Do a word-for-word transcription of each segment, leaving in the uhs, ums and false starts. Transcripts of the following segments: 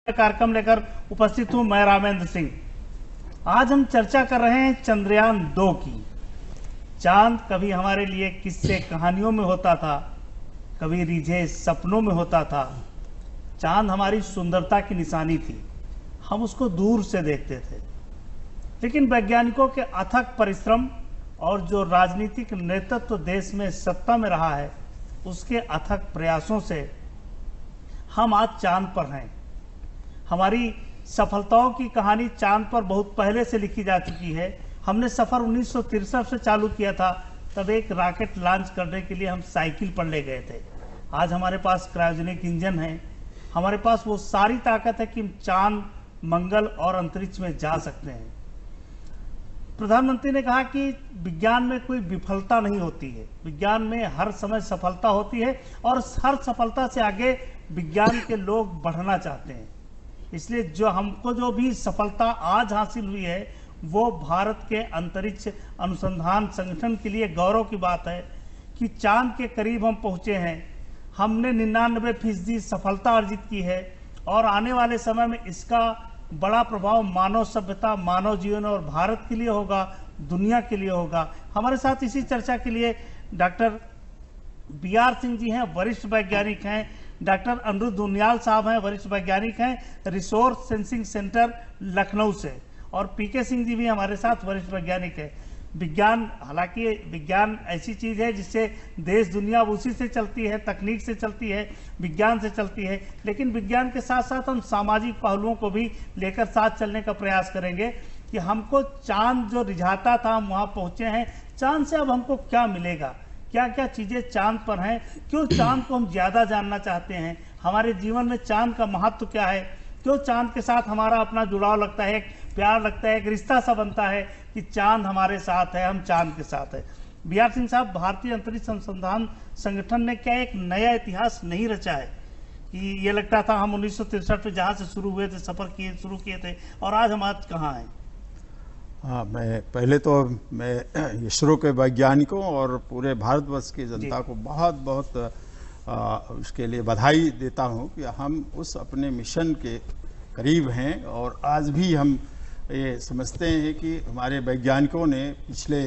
कार्यक्रम लेकर उपस्थित हूं मैं रामेंद्र सिंह। आज हम चर्चा कर रहे हैं चंद्रयान दो की। चांद कभी हमारे लिए किस्से कहानियों में होता था, कभी रिझे सपनों में होता था। चांद हमारी सुंदरता की निशानी थी, हम उसको दूर से देखते थे। लेकिन वैज्ञानिकों के अथक परिश्रम और जो राजनीतिक नेतृत्व देश में सत्ता में रहा है, उसके अथक प्रयासों से हम आज चांद पर हैं। हमारी सफलताओं की कहानी चांद पर बहुत पहले से लिखी जा चुकी है। हमने सफर उन्नीस सौ तिरसठ से चालू किया था, तब एक रॉकेट लॉन्च करने के लिए हम साइकिल पर ले गए थे। आज हमारे पास क्रायोजेनिक इंजन है, हमारे पास वो सारी ताकत है कि हम चांद, मंगल और अंतरिक्ष में जा सकते हैं। प्रधानमंत्री ने कहा कि विज्ञान में कोई विफलता नहीं होती है, विज्ञान में हर समय सफलता होती है और हर सफलता से आगे विज्ञान के लोग बढ़ना चाहते हैं। इसलिए जो हमको जो भी सफलता आज हासिल हुई है, वो भारत के अंतरिक्ष अनुसंधान संगठन के लिए गौरव की बात है कि चांद के करीब हम पहुंचे हैं। हमने निन्यानवे फीसदी सफलता अर्जित की है और आने वाले समय में इसका बड़ा प्रभाव मानव सभ्यता, मानव जीवन और भारत के लिए होगा, दुनिया के लिए होगा। हमारे साथ इसी चर्चा के लिए doctor B R Singh ji हैं, वरिष्ठ वैज्ञानिक हैं। डॉक्टर अनिरुद्ध उनियाल साहब हैं, वरिष्ठ वैज्ञानिक हैं, रिसोर्स सेंसिंग सेंटर लखनऊ से। और पी के सिंह जी भी हमारे साथ वरिष्ठ वैज्ञानिक हैं। विज्ञान, हालांकि विज्ञान ऐसी चीज है जिससे देश दुनिया उसी से चलती है, तकनीक से चलती है, विज्ञान से चलती है। लेकिन विज्ञान के साथ साथ हम सामाजिक पहलुओं को भी लेकर साथ चलने का प्रयास करेंगे कि हमको चांद जो रिझाता था, हम वहां पहुंचे हैं। चांद से अब हमको क्या मिलेगा, क्या क्या चीजें चांद पर हैं, क्यों चांद को हम ज्यादा जानना चाहते हैं, हमारे जीवन में चांद का महत्व क्या है, क्यों चांद के साथ हमारा अपना जुड़ाव लगता है, एक प्यार लगता है, एक रिश्ता सा बनता है कि चांद हमारे साथ है, हम चांद के साथ है। बी आर सिंह साहब, भारतीय अंतरिक्ष अनुसंधान संगठन ने क्या एक नया इतिहास नहीं रचा है कि ये लगता था हम उन्नीस सौ तिरसठ में जहाँ से शुरू हुए थे, सफर किए शुरू किए थे और आज हम आज कहाँ हैं? हाँ, मैं पहले तो मैं इसरो के वैज्ञानिकों और पूरे भारतवर्ष की जनता को बहुत बहुत आ, उसके लिए बधाई देता हूँ कि हम उस अपने मिशन के करीब हैं। और आज भी हम ये समझते हैं कि हमारे वैज्ञानिकों ने पिछले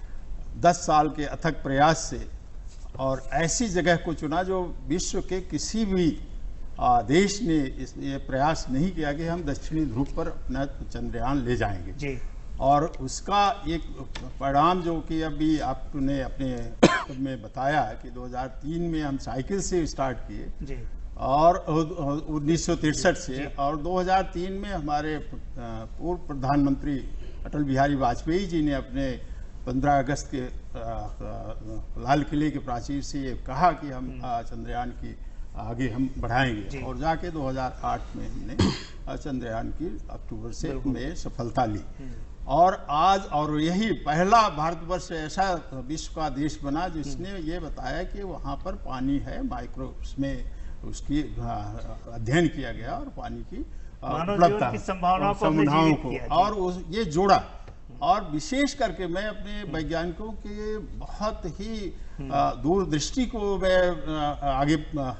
दस साल के अथक प्रयास से और ऐसी जगह को चुना जो विश्व के किसी भी आ, देश ने इस ये प्रयास नहीं किया कि हम दक्षिणी ध्रुव पर अपना चंद्रयान ले जाएंगे जी। और उसका एक परिणाम जो कि अभी आपने अपने में बताया कि दो हज़ार तीन में हम साइकिल से स्टार्ट किए और उन्नीस सौ तिरसठ से, और दो हज़ार तीन में हमारे पूर्व प्रधानमंत्री अटल बिहारी वाजपेयी जी ने अपने पंद्रह अगस्त के लाल किले के प्राचीर से ये कहा कि हम चंद्रयान की आगे हम बढ़ाएंगे, और जाके दो हज़ार आठ में हमने चंद्रयान की अक्टूबर से में सफलता ली। और आज और यही पहला भारतवर्ष ऐसा विश्व का देश बना जिसने ये बताया कि वहाँ पर पानी है, माइक्रो उसमें उसकी अध्ययन किया गया और पानी की उपलब्धता की संभावनाओं को और उस, ये जोड़ा। और विशेष करके मैं अपने वैज्ञानिकों के बहुत ही दूरदृष्टि को मैं आगे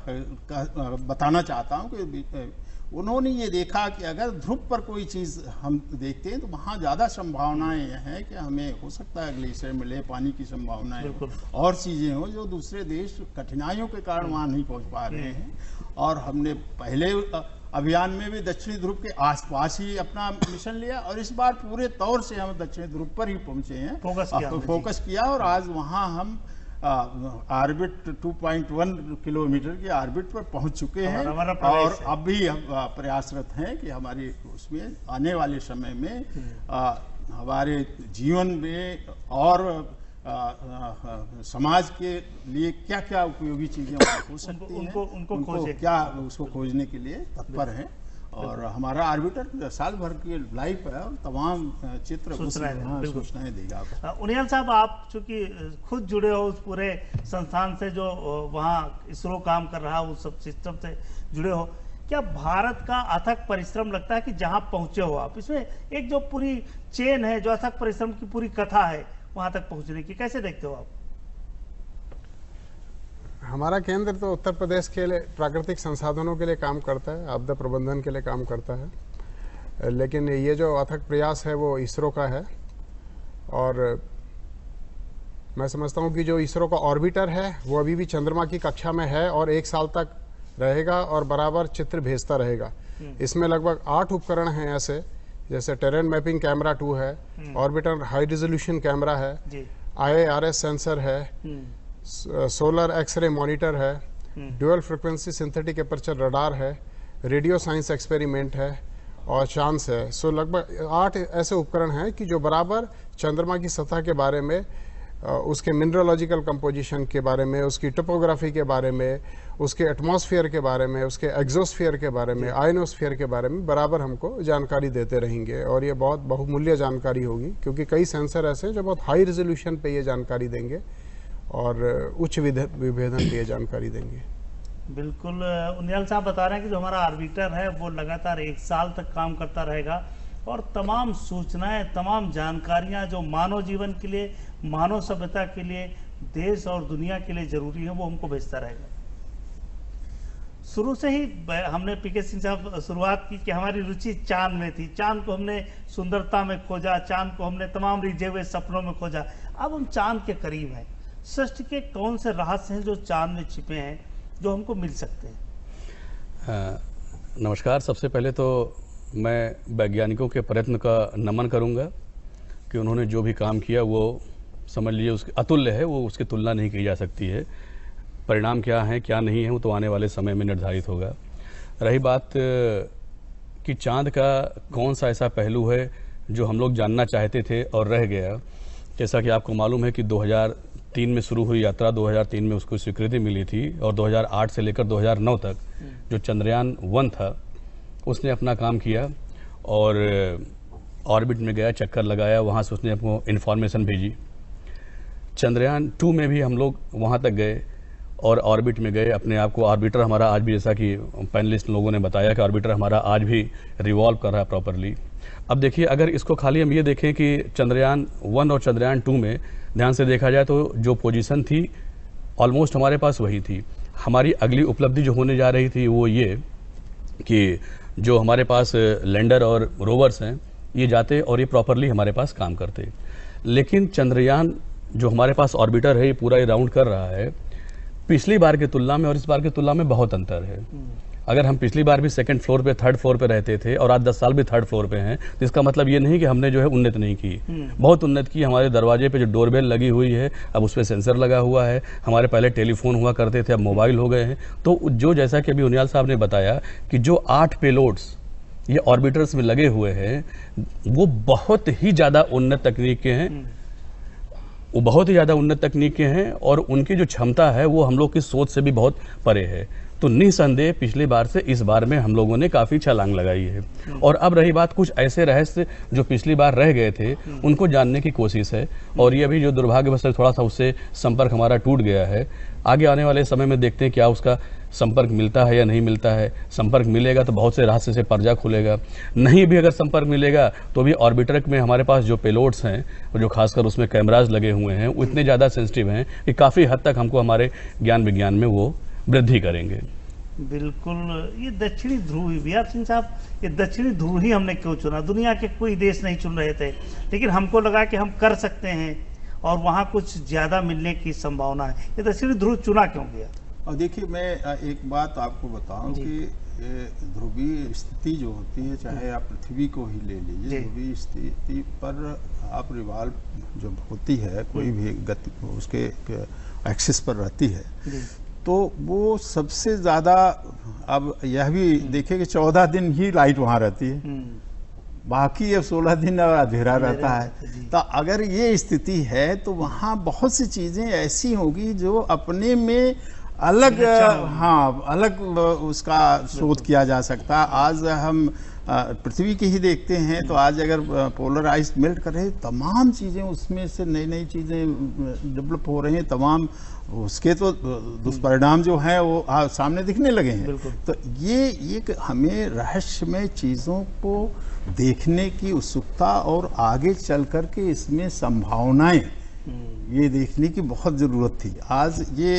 बताना चाहता हूँ कि उन्होंने ये देखा कि अगर ध्रुव पर कोई चीज़ हम देखते हैं तो वहाँ ज़्यादा संभावनाएं हैं कि हमें हो सकता है ग्लेशियर मिले, पानी की संभावनाएं और चीज़ें हो जो दूसरे देश कठिनाइयों के कारण वहाँ नहीं पहुँच पा रहे हैं। और हमने पहले अभियान में भी दक्षिणी ध्रुव के आसपास ही अपना मिशन लिया और इस बार पूरे तौर से हम दक्षिणी ध्रुव पर ही पहुँचे हैं, फोकस किया, फोकस किया और आज वहाँ हम ऑर्बिट दो पॉइंट एक किलोमीटर की ऑर्बिट पर पहुंच चुके हैं। और अब भी हम प्रयासरत हैं कि हमारी उसमें आने वाले समय में आ, हमारे जीवन में और आ, आ, समाज के लिए क्या क्या उपयोगी चीजें हो सकती हैं, उनको, उनको, उनको, उनको क्या उसको खोजने के लिए तत्पर हैं। और हमारा आर्बिटर साल भर की लाइफ है और तमाम चित्र सूचनाएं देगा। उनियाल साहब, आप चूंकि खुद जुड़े हो उस पूरे संस्थान से जो वहाँ इसरो काम कर रहा है, उस सब सिस्टम से जुड़े हो, क्या भारत का अथक परिश्रम लगता है कि जहाँ पहुँचे हो आप, इसमें एक जो पूरी चेन है, जो अथक परिश्रम की पूरी कथा है वहाँ तक पहुँचने की, कैसे देखते हो आप? हमारा केंद्र तो उत्तर प्रदेश के लिए प्राकृतिक संसाधनों के लिए काम करता है, आपदा प्रबंधन के लिए काम करता है, लेकिन ये जो अथक प्रयास है वो इसरो का है। और मैं समझता हूँ कि जो इसरो का ऑर्बिटर है वो अभी भी चंद्रमा की कक्षा में है और एक साल तक रहेगा और बराबर चित्र भेजता रहेगा। इसमें लगभग आठ उपकरण हैं ऐसे, जैसे टेरेन मैपिंग कैमरा टू है, ऑर्बिटर हाई रिजोल्यूशन कैमरा है, I A R S sensor है, सोलर एक्सरे मॉनिटर है, dual frequency synthetic aperture radar है, रेडियो साइंस एक्सपेरिमेंट है और चांस है। सो लगभग आठ ऐसे उपकरण हैं कि जो बराबर चंद्रमा की सतह के बारे में, उसके मिनरोलॉजिकल कंपोजिशन के बारे में, उसकी टोपोग्राफी के बारे में, उसके एटमॉस्फेयर के बारे में, उसके एग्जोस्फेयर के बारे में, आयनोस्फेयर के बारे में बराबर हमको जानकारी देते रहेंगे। और ये बहुत बहुमूल्य जानकारी होगी, क्योंकि कई सेंसर ऐसे हैं जो बहुत हाई रेजोल्यूशन पे ये जानकारी देंगे और उच्च विभेदन पे ये जानकारी देंगे। बिल्कुल, उनियाल साहब बता रहे हैं कि जो हमारा आर्बिटर है वो लगातार एक साल तक काम करता रहेगा और तमाम सूचनाएं, तमाम जानकारियां जो मानव जीवन के लिए, मानव सभ्यता के लिए, देश और दुनिया के लिए जरूरी है वो हमको भेजता रहेगा। शुरू से ही हमने पीके सिंह साहब शुरुआत की कि हमारी रुचि चांद में थी, चांद को हमने सुंदरता में खोजा, चांद को हमने तमाम रिझे हुए सपनों में खोजा। अब हम चांद के करीब हैं। सृष्टि के कौन से रहस्य हैं जो चांद में छिपे हैं जो हमको मिल सकते हैं? नमस्कार। सबसे पहले तो मैं वैज्ञानिकों के प्रयत्न का नमन करूंगा कि उन्होंने जो भी काम किया वो समझ लीजिए उसके अतुल्य है, वो उसकी तुलना नहीं की जा सकती है। परिणाम क्या है क्या नहीं है वो तो आने वाले समय में निर्धारित होगा। रही बात कि चांद का कौन सा ऐसा पहलू है जो हम लोग जानना चाहते थे और रह गया, जैसा कि आपको मालूम है कि दो हज़ार तीन में शुरू हुई यात्रा, दो हज़ार तीन में उसको स्वीकृति मिली थी और दो हज़ार आठ से लेकर दो हज़ार नौ तक जो चंद्रयान वन था उसने अपना काम किया और ऑर्बिट में गया, चक्कर लगाया, वहाँ से उसने अपको इन्फॉर्मेशन भेजी। चंद्रयान टू में भी हम लोग वहाँ तक गए और ऑर्बिट में गए अपने आप को। ऑर्बिटर हमारा आज भी, जैसा कि पैनलिस्ट लोगों ने बताया कि ऑर्बिटर हमारा आज भी रिवॉल्व कर रहा है प्रॉपरली। अब देखिए, अगर इसको खाली हम ये देखें कि चंद्रयान वन और चंद्रयान टू में ध्यान से देखा जाए तो जो पोजीशन थी ऑलमोस्ट हमारे पास वही थी। हमारी अगली उपलब्धि जो होने जा रही थी वो ये कि जो हमारे पास लैंडर और रोवर्स हैं ये जाते और ये प्रॉपरली हमारे पास काम करते। लेकिन चंद्रयान जो हमारे पास ऑर्बिटर है ये पूरा ये राउंड कर रहा है, पिछली बार की तुलना में और इस बार की तुलना में बहुत अंतर है। अगर हम पिछली बार भी सेकंड फ्लोर पे, थर्ड फ्लोर पे रहते थे और आज दस साल भी थर्ड फ्लोर पे हैं, तो इसका मतलब ये नहीं कि हमने जो है उन्नत नहीं की, बहुत उन्नत की। हमारे दरवाजे पे जो डोरबेल लगी हुई है अब उस पर सेंसर लगा हुआ है। हमारे पहले टेलीफोन हुआ करते थे, अब मोबाइल हो गए हैं। तो जो, जैसा कि अभी उनियाल साहब ने बताया कि जो आठ पेलोड्स ये ऑर्बिटर्स में लगे हुए हैं वो बहुत ही ज़्यादा उन्नत तकनीक के हैं, वो बहुत ही ज़्यादा उन्नत तकनीक के हैं और उनकी जो क्षमता है वो हम लोग की सोच से भी बहुत परे है। तो निसंदेह पिछली बार से इस बार में हम लोगों ने काफ़ी छलांग लगाई है। और अब रही बात कुछ ऐसे रहस्य जो पिछली बार रह गए थे उनको जानने की कोशिश है। और ये अभी जो दुर्भाग्यवश थोड़ा सा उससे संपर्क हमारा टूट गया है, आगे आने वाले समय में देखते हैं क्या उसका संपर्क मिलता है या नहीं मिलता है। संपर्क मिलेगा तो बहुत से रहस्य से पर्दा खुलेगा, नहीं भी अगर संपर्क मिलेगा तो भी ऑर्बिटर में हमारे पास जो पेलोड्स हैं जो खासकर उसमें कैमराज लगे हुए हैं वो इतने ज़्यादा सेंसिटिव हैं कि काफ़ी हद तक हमको हमारे ज्ञान विज्ञान में वो वृद्धि करेंगे। बिल्कुल। ये दक्षिणी ध्रुव ही, बिहार सिंह साहब, ये दक्षिणी ध्रुव ही हमने क्यों चुना? दुनिया के कोई देश नहीं चुन रहे थे, लेकिन हमको लगा कि हम कर सकते हैं और वहाँ कुछ ज़्यादा मिलने की संभावना है। ये दक्षिणी ध्रुव चुना क्यों गया? और देखिए, मैं एक बात आपको बताऊं कि ध्रुवीय स्थिति जो होती है, चाहे आप पृथ्वी को ही ले लीजिए, ध्रुवीय स्थिति पर आप रिवॉल्व जब होती है, कोई भी गति उसके एक्सिस पर रहती है, तो वो सबसे ज़्यादा, अब यह भी देखिए कि चौदह दिन ही लाइट वहाँ रहती है, बाकी अब सोलह दिन अंधेरा रहता है। तो अगर ये स्थिति है तो वहाँ बहुत सी चीज़ें ऐसी होगी जो अपने में अलग, हाँ, अलग उसका शोध किया जा सकता है। आज हम पृथ्वी की ही देखते हैं तो आज अगर पोलर आइस मेल्ट कर रहे, तमाम चीज़ें उसमें से नई नई चीज़ें डेवलप हो रही हैं, तमाम उसके तो दुष्परिणाम जो हैं वो आ, सामने दिखने लगे हैं। तो ये एक हमें रहस्यमय चीज़ों को देखने की उत्सुकता और आगे चल कर के इसमें संभावनाएं ये देखने की बहुत ज़रूरत थी। आज ये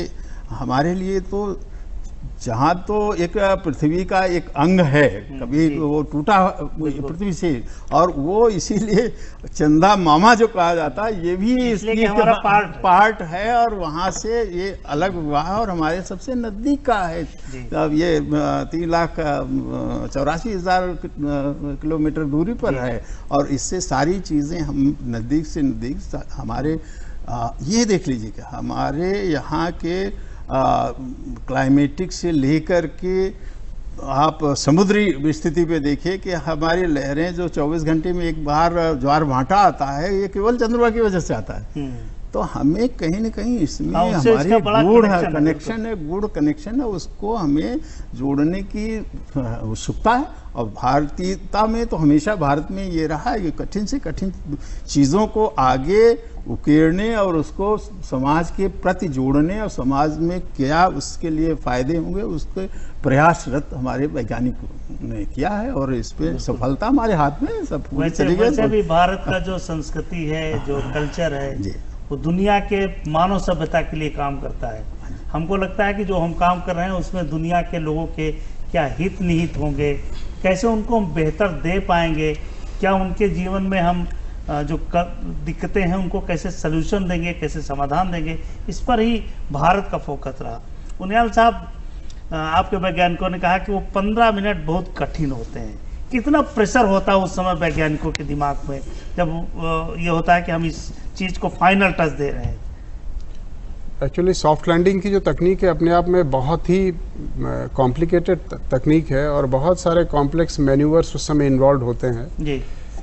हमारे लिए तो जहाँ तो एक पृथ्वी का एक अंग है, कभी वो टूटा पृथ्वी से, और वो इसीलिए चंदा मामा जो कहा जाता है, ये भी इसलिए हमारा पार्ट पार्ट है, और वहाँ से ये अलग हुआ है और हमारे सबसे नज़दीक का है। अब ये तीन लाख चौरासी हजार किलोमीटर दूरी पर है, और इससे सारी चीज़ें हम नज़दीक से नज़दीक हमारे आ, ये देख लीजिए कि हमारे यहाँ के क्लाइमेटिक से लेकर के आप समुद्री स्थिति पे देखिए कि हमारी लहरें जो चौबीस घंटे में एक बार ज्वार भाटा आता है, ये केवल चंद्रमा की वजह से आता है। तो हमें कहीं ना कहीं इसमें हमारी गूढ़ कनेक्शन है, गूढ़ कनेक्शन है, उसको हमें जोड़ने की उत्सुकता है। और भारतीयता में तो हमेशा भारत में ये रहा है कि कठिन से कठिन चीज़ों को आगे उकेरने और उसको समाज के प्रति जोड़ने, और समाज में क्या उसके लिए फायदे होंगे उसके प्रयासरत हमारे वैज्ञानिक ने किया है, और इस पे सफलता हमारे हाथ में सब पूरी तरीके से। वैसे भी भारत का जो संस्कृति है, जो कल्चर है, वो दुनिया के मानव सभ्यता के लिए काम करता है। हमको लगता है कि जो हम काम कर रहे हैं उसमें दुनिया के लोगों के क्या हित निहित होंगे, कैसे उनको हम बेहतर दे पाएंगे, क्या उनके जीवन में हम जो दिक्कतें हैं उनको कैसे सलूशन देंगे, कैसे समाधान देंगे, इस पर ही भारत का फोकस रहा। उनियाल साहब, आपके वैज्ञानिकों ने कहा कि वो पंद्रह मिनट बहुत कठिन होते हैं। कितना प्रेशर होता है उस समय वैज्ञानिकों के दिमाग में जब ये होता है कि हम इस चीज़ को फाइनल टच दे रहे हैं? एक्चुअली सॉफ्ट लैंडिंग की जो तकनीक है अपने आप में बहुत ही कॉम्प्लिकेटेड तकनीक है, और बहुत सारे कॉम्प्लेक्स मैन्यूवर्स उस समय इन्वॉल्व होते हैं जी।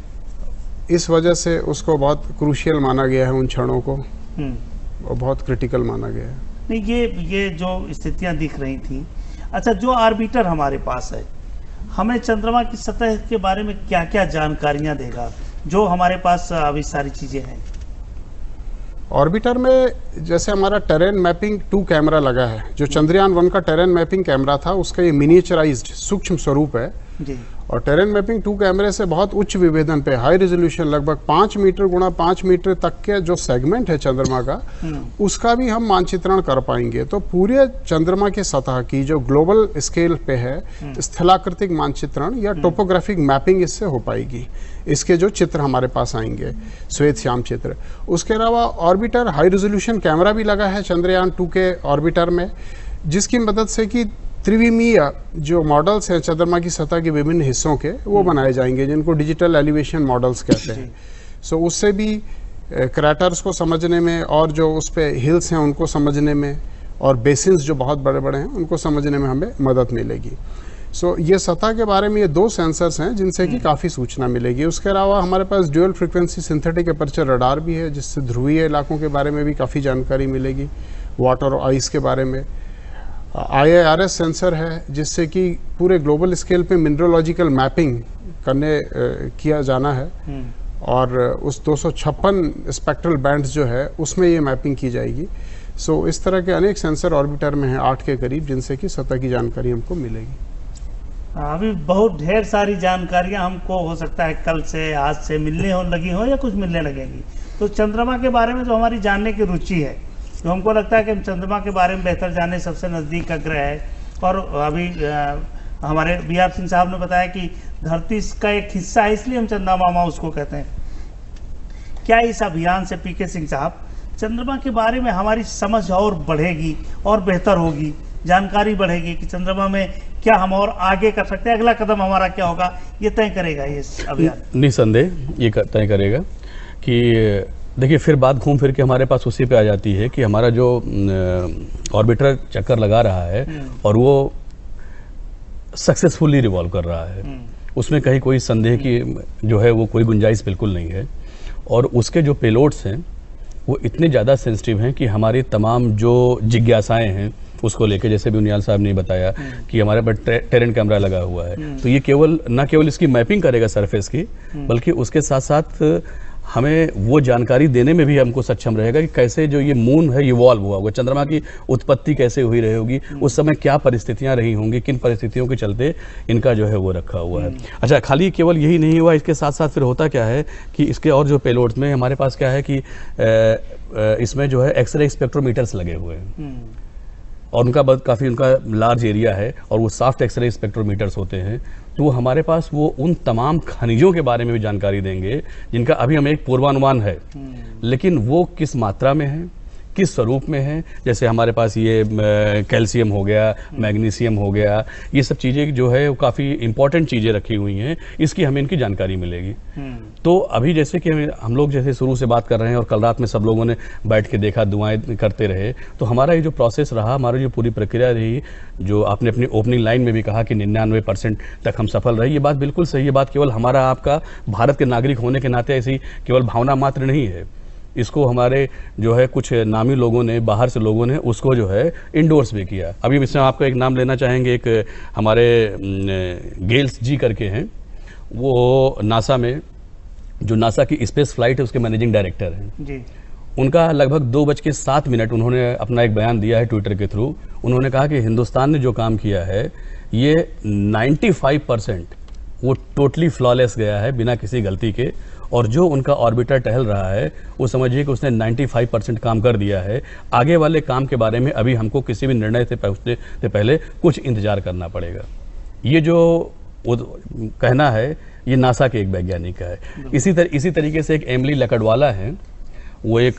इस वजह से उसको बहुत क्रूशियल माना गया है, उन क्षणों को, और बहुत क्रिटिकल माना गया है। नहीं, ये ये जो स्थितियां दिख रही थी। अच्छा, जो ऑर्बिटर हमारे पास है, हमें चंद्रमा की सतह के बारे में क्या क्या जानकारियां देगा, जो हमारे पास अभी सारी चीजें हैं? ऑर्बिटर में जैसे हमारा टेरेन मैपिंग टू कैमरा लगा है, जो चंद्रयान वन का टेरेन मैपिंग कैमरा था उसका ये मिनिएचराइज्ड सूक्ष्म स्वरूप है जी। और टेरेन मैपिंग टू कैमरे से बहुत उच्च विभेदन पे, हाई रेजोल्यूशन, लगभग पाँच मीटर गुणा पाँच मीटर तक के जो सेगमेंट है चंद्रमा का, उसका भी हम मानचित्रण कर पाएंगे। तो पूरे चंद्रमा के सतह की जो ग्लोबल स्केल पे है स्थलाकृतिक मानचित्रण या टोपोग्राफिक मैपिंग इससे हो पाएगी। इसके जो चित्र हमारे पास आएंगे, श्वेत श्याम चित्र। उसके अलावा ऑर्बिटर हाई रेजोल्यूशन कैमरा भी लगा है चंद्रयान टू के ऑर्बिटर में, जिसकी मदद से कि त्रिविमीय जो मॉडल्स हैं चंद्रमा की सतह के विभिन्न हिस्सों के, वो बनाए जाएंगे, जिनको डिजिटल एलिवेशन मॉडल्स कहते हैं। सो उससे भी क्रैटर्स को समझने में, और जो उस पे हिल्स हैं उनको समझने में, और बेसिन्स जो बहुत बड़े बड़े हैं उनको समझने में हमें मदद मिलेगी। सो so, ये सतह के बारे में ये दो सेंसर्स हैं जिनसे कि काफ़ी सूचना मिलेगी। उसके अलावा हमारे पास dual frequency synthetic aperture radar भी है, जिससे ध्रुवीय इलाकों के बारे में भी काफ़ी जानकारी मिलेगी, वाटर और आइस के बारे में। I A R S sensor है, जिससे कि पूरे ग्लोबल स्केल पे मिनरोलॉजिकल मैपिंग करने किया जाना है, और उस दो सौ छप्पन स्पेक्ट्रल बैंड्स जो है उसमें ये मैपिंग की जाएगी। सो so, इस तरह के अनेक सेंसर ऑर्बिटर में हैं, आठ के करीब, जिनसे कि सतह की जानकारी हमको मिलेगी। अभी बहुत ढेर सारी जानकारियां हमको हो सकता है कल से, आज से मिलने हो लगी हो या कुछ मिलने लगेंगी। तो चंद्रमा के बारे में जो हमारी जानने की रुचि है, तो हमको लगता है कि हम चंद्रमा के बारे में बेहतर जाने, सबसे नज़दीक का ग्रह है। और अभी आ, हमारे बी आर सिंह साहब ने बताया कि धरती का एक हिस्सा है, इसलिए हम चंदा मामा उसको कहते हैं। क्या इस अभियान से, पी के सिंह साहब, चंद्रमा के बारे में हमारी समझ और बढ़ेगी और बेहतर होगी, जानकारी बढ़ेगी कि चंद्रमा में क्या हम और आगे कर सकते हैं, अगला कदम हमारा क्या होगा, ये तय करेगा ये अभियान? निसंदेह ये तय करेगा कि देखिए, फिर बात घूम फिर के हमारे पास उसी पे आ जाती है कि हमारा जो ऑर्बिटर चक्कर लगा रहा है और वो सक्सेसफुली रिवॉल्व कर रहा है, उसमें कहीं कोई संदेह की जो है वो कोई गुंजाइश बिल्कुल नहीं है। और उसके जो पेलोड्स हैं वो इतने ज़्यादा सेंसिटिव हैं कि हमारी तमाम जो जिज्ञासाएं हैं उसको लेके, जैसे भी उनियाल साहब ने बताया कि हमारे पर टे, टेरेन कैमरा लगा हुआ है, तो ये केवल न केवल इसकी मैपिंग करेगा सरफेस की, बल्कि उसके साथ साथ हमें वो जानकारी देने में भी हमको सक्षम रहेगा कि कैसे जो ये मून है इवॉल्व हुआ होगा, चंद्रमा की उत्पत्ति कैसे हुई रही होगी, उस समय क्या परिस्थितियां रही होंगी, किन परिस्थितियों के चलते इनका जो है वो रखा हुआ है। अच्छा, खाली केवल यही नहीं हुआ, इसके साथ साथ फिर होता क्या है कि इसके और जो पेलोड्स में हमारे पास क्या है कि इसमें जो है एक्सरे स्पेक्ट्रोमीटर्स लगे हुए हैं। और उनका बहुत काफ़ी उनका लार्ज एरिया है और वो सॉफ्ट एक्सरे स्पेक्ट्रोमीटर्स होते हैं, तो वो हमारे पास वो उन तमाम खनिजों के बारे में भी जानकारी देंगे जिनका अभी हमें एक पूर्वानुमान है, लेकिन वो किस मात्रा में है, किस स्वरूप में है। जैसे हमारे पास ये कैल्शियम हो गया, मैग्नीशियम हो गया, ये सब चीज़ें जो है वो काफ़ी इंपॉर्टेंट चीज़ें रखी हुई हैं, इसकी हमें इनकी जानकारी मिलेगी। तो अभी जैसे कि हम लोग जैसे शुरू से बात कर रहे हैं और कल रात में सब लोगों ने बैठ के देखा, दुआएं करते रहे, तो हमारा ये जो प्रोसेस रहा, हमारी जो पूरी प्रक्रिया रही, जो आपने अपनी ओपनिंग लाइन में भी कहा कि निन्यानवे परसेंट तक हम सफल रहे, ये बात बिल्कुल सही है। बात केवल हमारा आपका भारत के नागरिक होने के नाते ऐसी केवल भावना मात्र नहीं है, इसको हमारे जो है कुछ नामी लोगों ने, बाहर से लोगों ने उसको जो है इंडोर्स भी किया। अभी इसमें आपको एक नाम लेना चाहेंगे, एक हमारे गेल्स जी करके हैं, वो नासा में, जो नासा की स्पेस फ्लाइट है उसके मैनेजिंग डायरेक्टर हैं जी। उनका लगभग दो बज के सात मिनट उन्होंने अपना एक बयान दिया है ट्विटर के थ्रू। उन्होंने कहा कि हिंदुस्तान ने जो काम किया है ये पचानवे परसेंट वो टोटली फ्लॉलेस गया है, बिना किसी गलती के, और जो उनका ऑर्बिटर टहल रहा है वो समझिए कि उसने पचानवे परसेंट काम कर दिया है। आगे वाले काम के बारे में अभी हमको किसी भी निर्णय से पहुंचने से पहले कुछ इंतजार करना पड़ेगा। ये जो कहना है ये नासा के एक वैज्ञानिक का है। इसी तर, इसी तरीके से एक एमिली लकड़वाला है, वो एक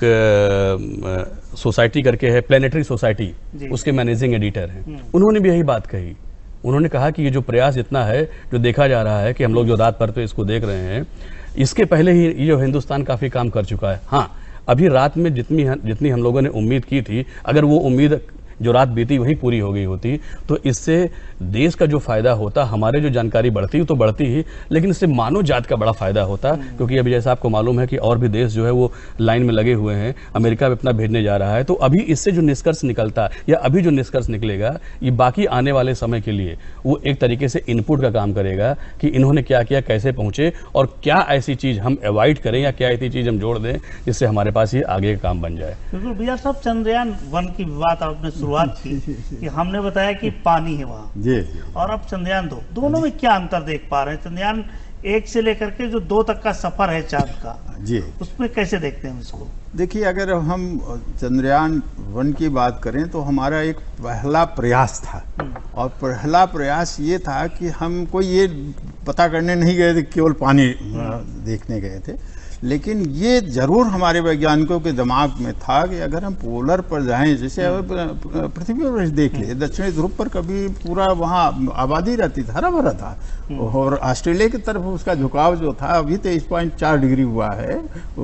सोसाइटी करके है, प्लेनेटरी सोसाइटी, उसके मैनेजिंग एडिटर हैं। उन्होंने भी यही बात कही। उन्होंने कहा कि ये जो प्रयास इतना है, जो देखा जा रहा है कि हम लोग जो रात भर तो इसको देख रहे हैं, इसके पहले ही ये जो हिंदुस्तान काफ़ी काम कर चुका है। हाँ, अभी रात में जितनी जितनी हम लोगों ने उम्मीद की थी, अगर वो उम्मीद जो रात बीती वही पूरी हो गई होती तो इससे देश का जो फायदा होता, हमारे जो जानकारी बढ़ती तो बढ़ती ही, लेकिन इससे मानव जात का बड़ा फायदा होता। क्योंकि अभी जैसा आपको मालूम है कि और भी देश जो है वो लाइन में लगे हुए हैं, अमेरिका भी अपना भेजने जा रहा है। तो अभी इससे जो निष्कर्ष निकलता या अभी जो निष्कर्ष निकलेगा, ये बाकी आने वाले समय के लिए वो एक तरीके से इनपुट का काम करेगा कि इन्होंने क्या किया, कैसे पहुंचे, और क्या ऐसी चीज हम अवॉइड करें या क्या ऐसी चीज हम जोड़ दें जिससे हमारे पास ये आगे का काम बन जाए। बिल्कुल भैया साहब, चंद्रयान वन की बात आपने शुरुआत की कि हमने बताया कि पानी है वहाँ जी, और अब चंद्रयान दो, दोनों में क्या अंतर देख पा रहे हैं? चंद्रयान एक से लेकर के जो दो तक का सफर है चांद का जी, उसमें कैसे देखते हैं इसको? देखिए, अगर हम चंद्रयान वन की बात करें तो हमारा एक पहला प्रयास था, और पहला प्रयास ये था कि हम कोई ये पता करने नहीं गए थे, केवल पानी देखने गए थे, लेकिन ये जरूर हमारे वैज्ञानिकों के दिमाग में था कि अगर हम पोलर पर जाएं, जैसे पृथ्वी पर देख ले, दक्षिणी ध्रुव पर कभी पूरा वहाँ आबादी रहती थी, हरा भरा था, और ऑस्ट्रेलिया की तरफ उसका झुकाव जो था अभी तेईस पॉइंट चार डिग्री हुआ है।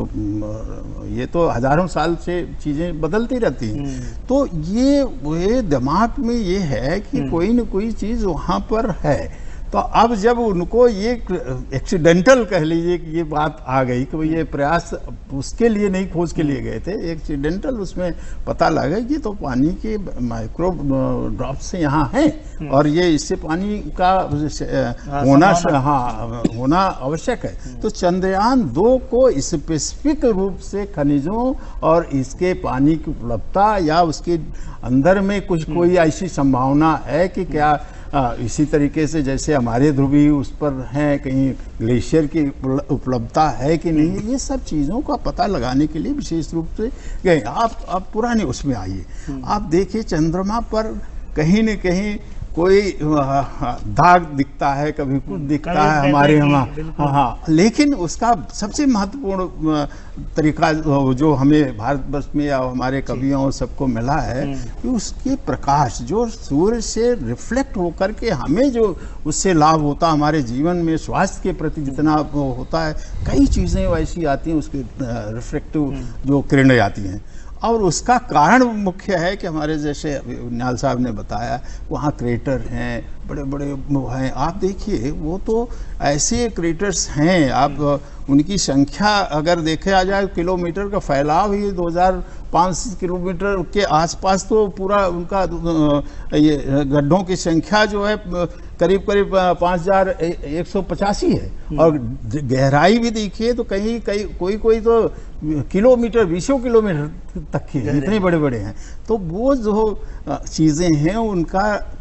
ये तो हजारों साल से चीजें बदलती रहती हैं। तो ये ये दिमाग में ये है कि कोई न कोई चीज वहाँ पर है। तो अब जब उनको ये एक्सीडेंटल कह लीजिए कि ये बात आ गई कि ये प्रयास उसके लिए नहीं, खोज के लिए गए थे, एक्सीडेंटल उसमें पता लगा कि तो पानी के माइक्रो ड्रॉप्स से यहाँ हैं और ये इससे पानी का होना हाँ होना आवश्यक है। तो चंद्रयान दो को स्पेसिफिक रूप से खनिजों और इसके पानी की उपलब्धता या उसके अंदर में कुछ कोई ऐसी संभावना है कि क्या आ, इसी तरीके से जैसे हमारे ध्रुवी उस पर हैं, कहीं ग्लेशियर की उपलब्धता है कि नहीं, ये सब चीज़ों का पता लगाने के लिए विशेष रूप से गए। आप आप पुराने उसमें आइए, आप देखिए चंद्रमा पर कहीं न कहीं कोई दाग दिखता है, कभी कुछ दिखता है हमारे यहाँ, हाँ हाँ, लेकिन उसका सबसे महत्वपूर्ण तरीका जो हमें भारतवर्ष में या हमारे कवियों सबको मिला है कि उसके प्रकाश जो सूर्य से रिफ्लेक्ट होकर के हमें जो उससे लाभ होता, हमारे जीवन में स्वास्थ्य के प्रति जितना होता है, कई चीज़ें वैसी आती हैं उसके रिफ्लेक्टिव जो किरणें आती हैं। और उसका कारण मुख्य है कि हमारे जैसे न्याल साहब ने बताया, वहाँ क्रेटर हैं, बड़े बड़े हैं, आप देखिए वो तो ऐसे क्रेटर्स हैं, आप उनकी संख्या अगर देखा जाए, किलोमीटर का फैलाव ही दो हज़ार पाँच सौ किलोमीटर के आसपास, तो पूरा उनका ये गड्ढों की संख्या जो है करीब करीब पाँच हजार एक सौ पचासी है, और गहराई भी देखिए तो कहीं कहीं कोई कोई तो किलोमीटर बीसों किलोमीटर तक की है, इतने बड़े बड़े हैं। तो वो जो चीज़ें हैं उनका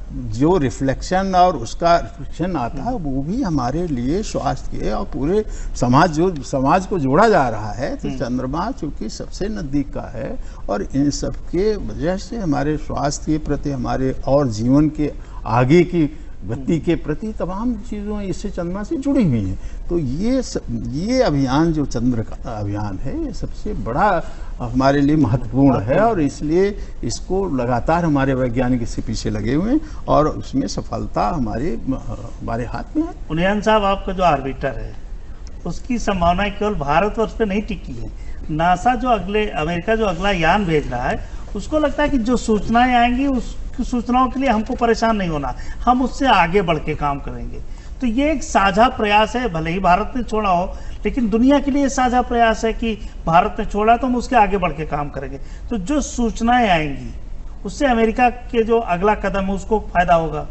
जो रिफ्लेक्शन और उसका रिफ्लेक्शन आता है वो भी हमारे लिए स्वास्थ्य के और पूरे समाज जो समाज को जोड़ा जा रहा है, तो चंद्रमा चूंकि सबसे नज़दीक का है और इन सब के वजह से हमारे स्वास्थ्य के प्रति, हमारे और जीवन के आगे की गति के प्रति तमाम चीज़ों इससे चंद्रमा से जुड़ी हुई हैं। तो ये सब, ये अभियान जो चंद्र का अभियान है ये सबसे बड़ा हमारे लिए महत्वपूर्ण है और इसलिए इसको लगातार हमारे वैज्ञानिक इसके पीछे लगे हुए हैं और उसमें सफलता हमारे हमारे हाथ में है। उन्नयन साहब, आपका जो आर्बिटर है उसकी संभावना केवल भारतवर्ष पे नहीं टिकी है। नासा जो अगले अमेरिका जो अगला यान भेज रहा है उसको लगता है कि जो सूचनाएं आएंगी उस सूचनाओं के लिए हमको परेशान नहीं होना, हम उससे आगे बढ़ के काम करेंगे। तो ये एक साझा प्रयास है, भले ही भारत ने छोड़ा हो लेकिन दुनिया के लिए साझा प्रयास है कि भारत ने छोड़ा तो हम उसके आगे बढ़ के काम करेंगे। तो जो सूचनाएं आएंगी उससे अमेरिका के जो अगला कदम है उसको फायदा होगा।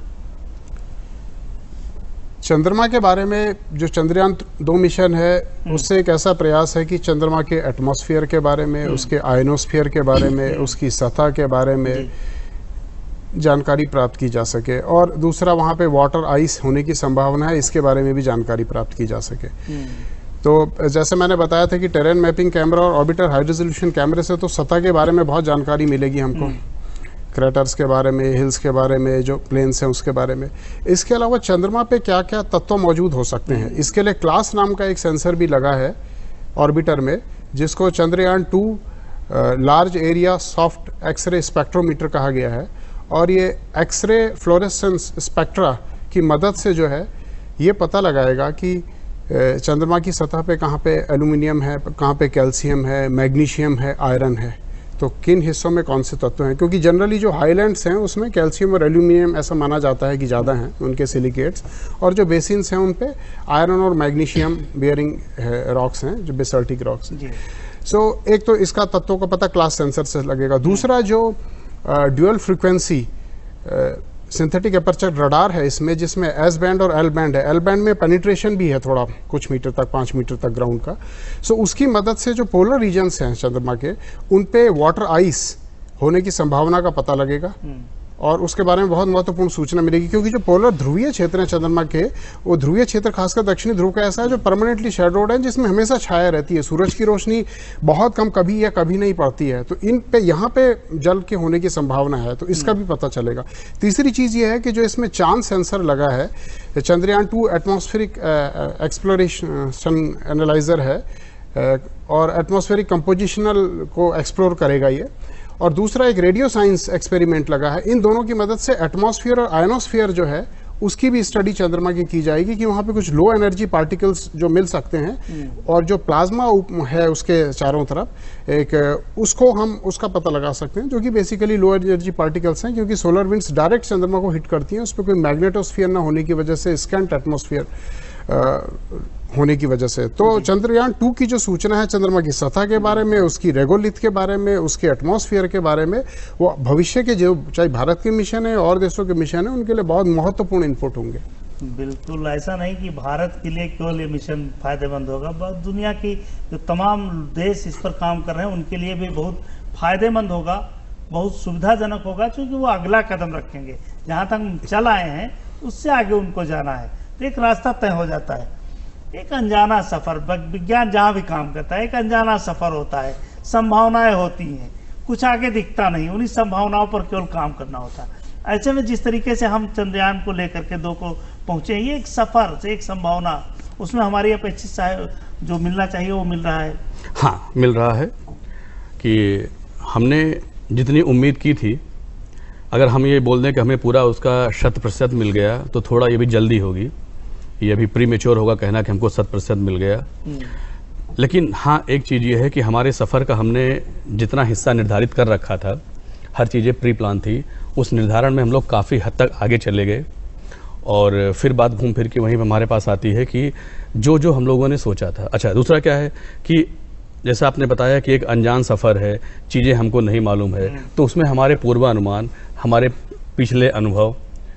चंद्रमा के बारे में जो चंद्रयान दो मिशन है उससे एक ऐसा प्रयास है कि चंद्रमा के एटमॉस्फेयर के बारे में, उसके आयनोस्फीयर के बारे में, उसकी सतह के बारे में जानकारी प्राप्त की जा सके और दूसरा वहाँ पे वाटर आइस होने की संभावना है, इसके बारे में भी जानकारी प्राप्त की जा सके। तो जैसे मैंने बताया था कि टेरेन मैपिंग कैमरा और ऑर्बिटर हाई रेजोल्यूशन कैमरे से तो सतह के बारे में बहुत जानकारी मिलेगी हमको, क्रेटर्स के बारे में, हिल्स के बारे में, जो प्लेन्स हैं उसके बारे में। इसके अलावा चंद्रमा पे क्या क्या तत्व मौजूद हो सकते हैं, इसके लिए क्लास नाम का एक सेंसर भी लगा है ऑर्बिटर में, जिसको Chandrayaan two large area soft X ray spectrometer कहा गया है। और ये एक्सरे फ्लोरेसेंस स्पेक्ट्रा की मदद से जो है ये पता लगाएगा कि चंद्रमा की सतह पे कहाँ पे एल्यूमिनियम है, कहाँ पे कैल्शियम है, मैग्नीशियम है, आयरन है, तो किन हिस्सों में कौन से तत्व हैं। क्योंकि जनरली जो हाईलैंड्स हैं उसमें कैल्शियम और एल्यूमिनियम ऐसा माना जाता है कि ज़्यादा हैं उनके सिलिकेट्स, और जो बेसिन्स हैं उन पे आयरन और मैग्नीशियम बियरिंग रॉक्स हैं, जो बेसल्टिक रॉक्स हैं। सो so, एक तो इसका तत्वों का पता क्लास सेंसर से लगेगा। दूसरा जो dual frequency synthetic aperture radar है इसमें, जिसमें एस बैंड और एल बैंड है। एल बैंड में पेनिट्रेशन भी है थोड़ा, कुछ मीटर तक, पाँच मीटर तक ग्राउंड का। सो so, उसकी मदद से जो पोलर रीजन्स हैं चंद्रमा के, उन पे वाटर आइस होने की संभावना का पता लगेगा और उसके बारे में बहुत महत्वपूर्ण सूचना मिलेगी। क्योंकि जो पोलर ध्रुवीय क्षेत्र हैं चंद्रमा के, वो ध्रुवीय क्षेत्र खासकर दक्षिणी ध्रुव का ऐसा है जो परमानेंटली शैडोड है, जिसमें हमेशा छाया रहती है, सूरज की रोशनी बहुत कम कभी या कभी नहीं पड़ती है। तो इन पे यहाँ पे जल के होने की संभावना है, तो इसका भी पता चलेगा। तीसरी चीज़ ये है कि जो इसमें चांद सेंसर लगा है, Chandrayaan two atmospheric exploration analyser है और एटमॉस्फेरिक कंपोजिशनल को एक्सप्लोर करेगा ये। और दूसरा एक रेडियो साइंस एक्सपेरिमेंट लगा है। इन दोनों की मदद से एटमॉस्फेयर और आयनोस्फेयर जो है उसकी भी स्टडी चंद्रमा की की जाएगी कि वहाँ पे कुछ लो एनर्जी पार्टिकल्स जो मिल सकते हैं और जो प्लाज्मा है उसके चारों तरफ एक, उसको हम उसका पता लगा सकते हैं, जो कि बेसिकली लो एनर्जी पार्टिकल्स हैं। क्योंकि सोलर विंड्स डायरेक्ट चंद्रमा को हिट करती हैं, उस पर कोई मैग्नेटोस्फीयर ना होने की वजह से, स्कैंट एटमॉस्फेयर होने की वजह से। तो चंद्रयान टू की जो सूचना है चंद्रमा की सतह के बारे में, उसकी रेगोलिथ के बारे में, उसके एटमॉस्फेयर के बारे में, वो भविष्य के जो चाहे भारत के मिशन है और देशों के मिशन है उनके लिए बहुत महत्वपूर्ण इनपुट होंगे। बिल्कुल ऐसा नहीं कि भारत के लिए केवल ये मिशन फायदेमंद होगा, दुनिया की जो तमाम देश इस पर काम कर रहे हैं उनके लिए भी बहुत फायदेमंद होगा, बहुत सुविधाजनक होगा, क्योंकि वो अगला कदम रखेंगे। जहाँ तक चल आए हैं उससे आगे उनको जाना है, तो एक रास्ता तय हो जाता है। एक अनजाना सफर, विज्ञान जहाँ भी काम करता है एक अनजाना सफर होता है, संभावनाएं होती हैं, कुछ आगे दिखता नहीं, उन्हीं संभावनाओं पर केवल काम करना होता है। ऐसे में जिस तरीके से हम चंद्रयान को लेकर के दो को पहुंचे, ये एक सफर से एक संभावना, उसमें हमारी अपेक्षित जो मिलना चाहिए वो मिल रहा है। हाँ, मिल रहा है कि हमने जितनी उम्मीद की थी, अगर हम ये बोल दें कि हमें पूरा उसका शत प्रतिशत मिल गया तो थोड़ा ये भी जल्दी होगी, ये अभी प्री मेच्योर होगा कहना कि हमको शत प्रतिशत मिल गया। लेकिन हाँ, एक चीज़ ये है कि हमारे सफ़र का हमने जितना हिस्सा निर्धारित कर रखा था, हर चीज़ें प्री प्लान थी, उस निर्धारण में हम लोग काफ़ी हद तक आगे चले गए। और फिर बात घूम फिर के वहीं हमारे पास आती है कि जो जो हम लोगों ने सोचा था। अच्छा, दूसरा क्या है कि जैसा आपने बताया कि एक अनजान सफ़र है, चीज़ें हमको नहीं मालूम है, तो उसमें हमारे पूर्वानुमान, हमारे पिछले अनुभव,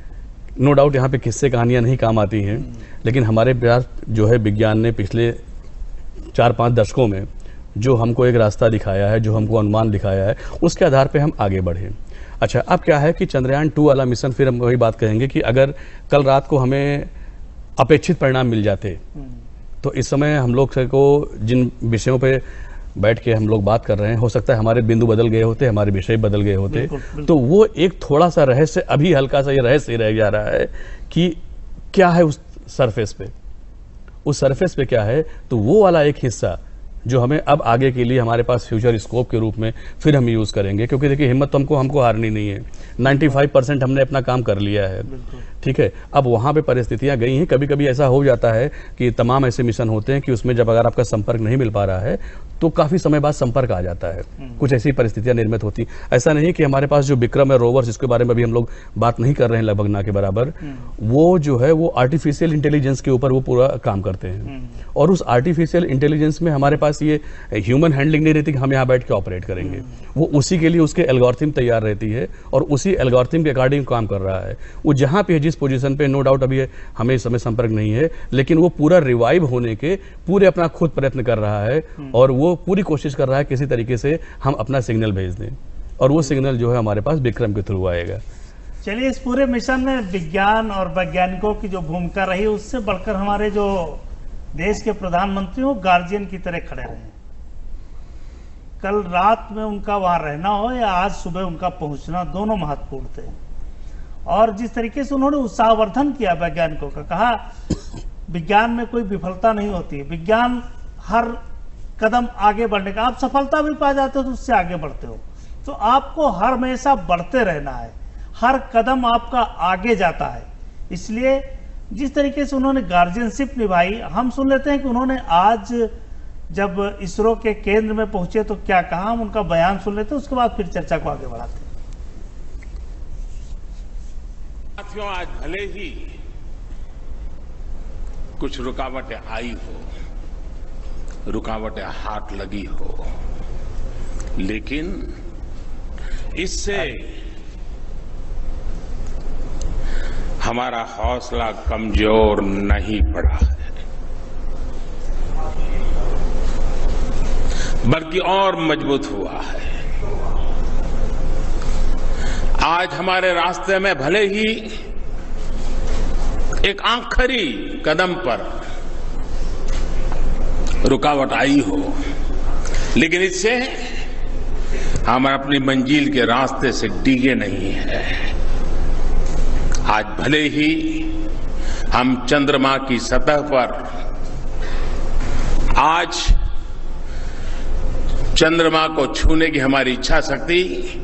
नो डाउट यहाँ पे किस्से कहानियाँ नहीं काम आती हैं, लेकिन हमारे पास जो है विज्ञान ने पिछले चार पाँच दशकों में जो हमको एक रास्ता दिखाया है, जो हमको अनुमान दिखाया है, उसके आधार पे हम आगे बढ़े। अच्छा, अब क्या है कि चंद्रयान टू वाला मिशन, फिर हम वही बात कहेंगे कि अगर कल रात को हमें अपेक्षित परिणाम मिल जाते तो इस समय हम लोग को जिन विषयों पे बैठ के हम लोग बात कर रहे हैं, हो सकता है हमारे बिंदु बदल गए होते, हमारे विषय बदल गए होते। बिल्कुल, बिल्कुल। तो वो एक थोड़ा सा रहस्य, अभी हल्का सा ये रहस्य रह जा रहा है कि क्या है उस सरफेस पे, उस सरफेस पे क्या है। तो वो वाला एक हिस्सा जो हमें अब आगे के लिए हमारे पास फ्यूचर स्कोप के रूप में फिर हम यूज़ करेंगे, क्योंकि देखिए हिम्मत तो हमको हमको हारनी नहीं है। पचानवे परसेंट हमने अपना काम कर लिया है, ठीक है। अब वहाँ पे परिस्थितियाँ गई हैं, कभी कभी ऐसा हो जाता है कि तमाम ऐसे मिशन होते हैं कि उसमें जब अगर आपका संपर्क नहीं मिल पा रहा है तो काफ़ी समय बाद संपर्क आ जाता है, कुछ ऐसी परिस्थितियाँ निर्मित होती। ऐसा नहीं कि हमारे पास जो विक्रम है रोवर्स, इसके बारे में अभी हम लोग बात नहीं कर रहे हैं लगभग ना के बराबर, वो जो है वो आर्टिफिशियल इंटेलिजेंस के ऊपर वो पूरा काम करते हैं। और उस आर्टिफिशियल इंटेलिजेंस में हमारे पास ये ह्यूमन हैंडलिंग नहीं रहती कि हम यहाँ बैठ के ऑपरेट करेंगे। वो उसी के लिए उसके एल्गोरिथम तैयार रहती है और उसी एल्गोरिथम के अकॉर्डिंग काम कर रहा है। वो जहाँ पे जिस पोजीशन पे, नो डाउट अभी हमें इस समय संपर्क नहीं है, लेकिन वो पूरा रिवाइव होने के पूरे अपना खुद प्रयत्न कर रहा है और वो पूरी कोशिश कर रहा है किसी तरीके से हम अपना सिग्नल भेज दें, और वो सिग्नल जो है हमारे पास विक्रम के थ्रू आएगा। चलिए, इस पूरे मिशन में विज्ञान और वैज्ञानिकों की जो भूमिका रही, उससे बढ़कर हमारे जो देश के प्रधानमंत्री हो गार्जियन की तरह खड़े रहे। कल रात में उनका वहां रहना हो या आज सुबह उनका पहुंचना, दोनों महत्वपूर्ण थे। और जिस तरीके से उन्होंने उत्साहवर्धन किया वैज्ञानिकों का, कहा विज्ञान में कोई विफलता नहीं होती, विज्ञान हर कदम आगे बढ़ने का, आप सफलता भी पा जाते हो तो उससे आगे बढ़ते हो, तो आपको हर हमेशा बढ़ते रहना है, हर कदम आपका आगे जाता है। इसलिए जिस तरीके से उन्होंने गार्जियनशिप निभाई, हम सुन लेते हैं कि उन्होंने आज जब इसरो के केंद्र में पहुंचे तो क्या कहा, हम उनका बयान सुन लेते हैं, उसके बाद फिर चर्चा को आगे बढ़ाते हैं। साथियों, आज भले ही कुछ रुकावटें आई हो, रुकावटें हाथ लगी हो, लेकिन इससे हमारा हौसला कमजोर नहीं पड़ा है, बल्कि और मजबूत हुआ है। आज हमारे रास्ते में भले ही एक आखिरी कदम पर रुकावट आई हो, लेकिन इससे हम अपनी मंजिल के रास्ते से डिगे नहीं हैं। आज भले ही हम चंद्रमा की सतह पर आज चंद्रमा को छूने की हमारी इच्छा शक्ति,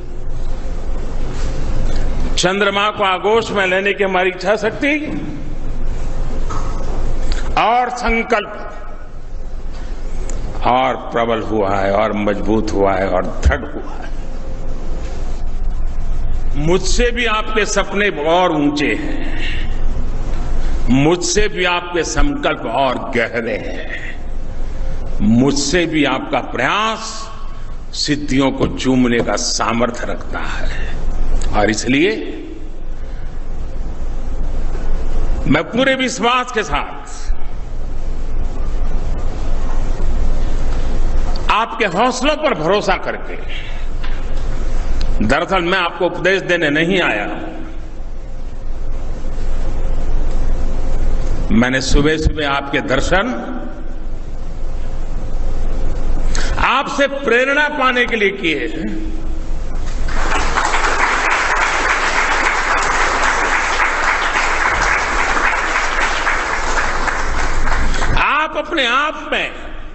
चंद्रमा को आगोश में लेने की हमारी इच्छा शक्ति और संकल्प और प्रबल हुआ है और मजबूत हुआ है और दृढ़ हुआ है। मुझसे भी आपके सपने और ऊंचे हैं, मुझसे भी आपके संकल्प और गहरे हैं, मुझसे भी आपका प्रयास सिद्धियों को चूमने का सामर्थ्य रखता है। और इसलिए मैं पूरे विश्वास के साथ आपके हौसलों पर भरोसा करके, दरअसल मैं आपको उपदेश देने नहीं आया, मैंने सुबह सुबह आपके दर्शन आपसे प्रेरणा पाने के लिए किए हैं। आप अपने आप में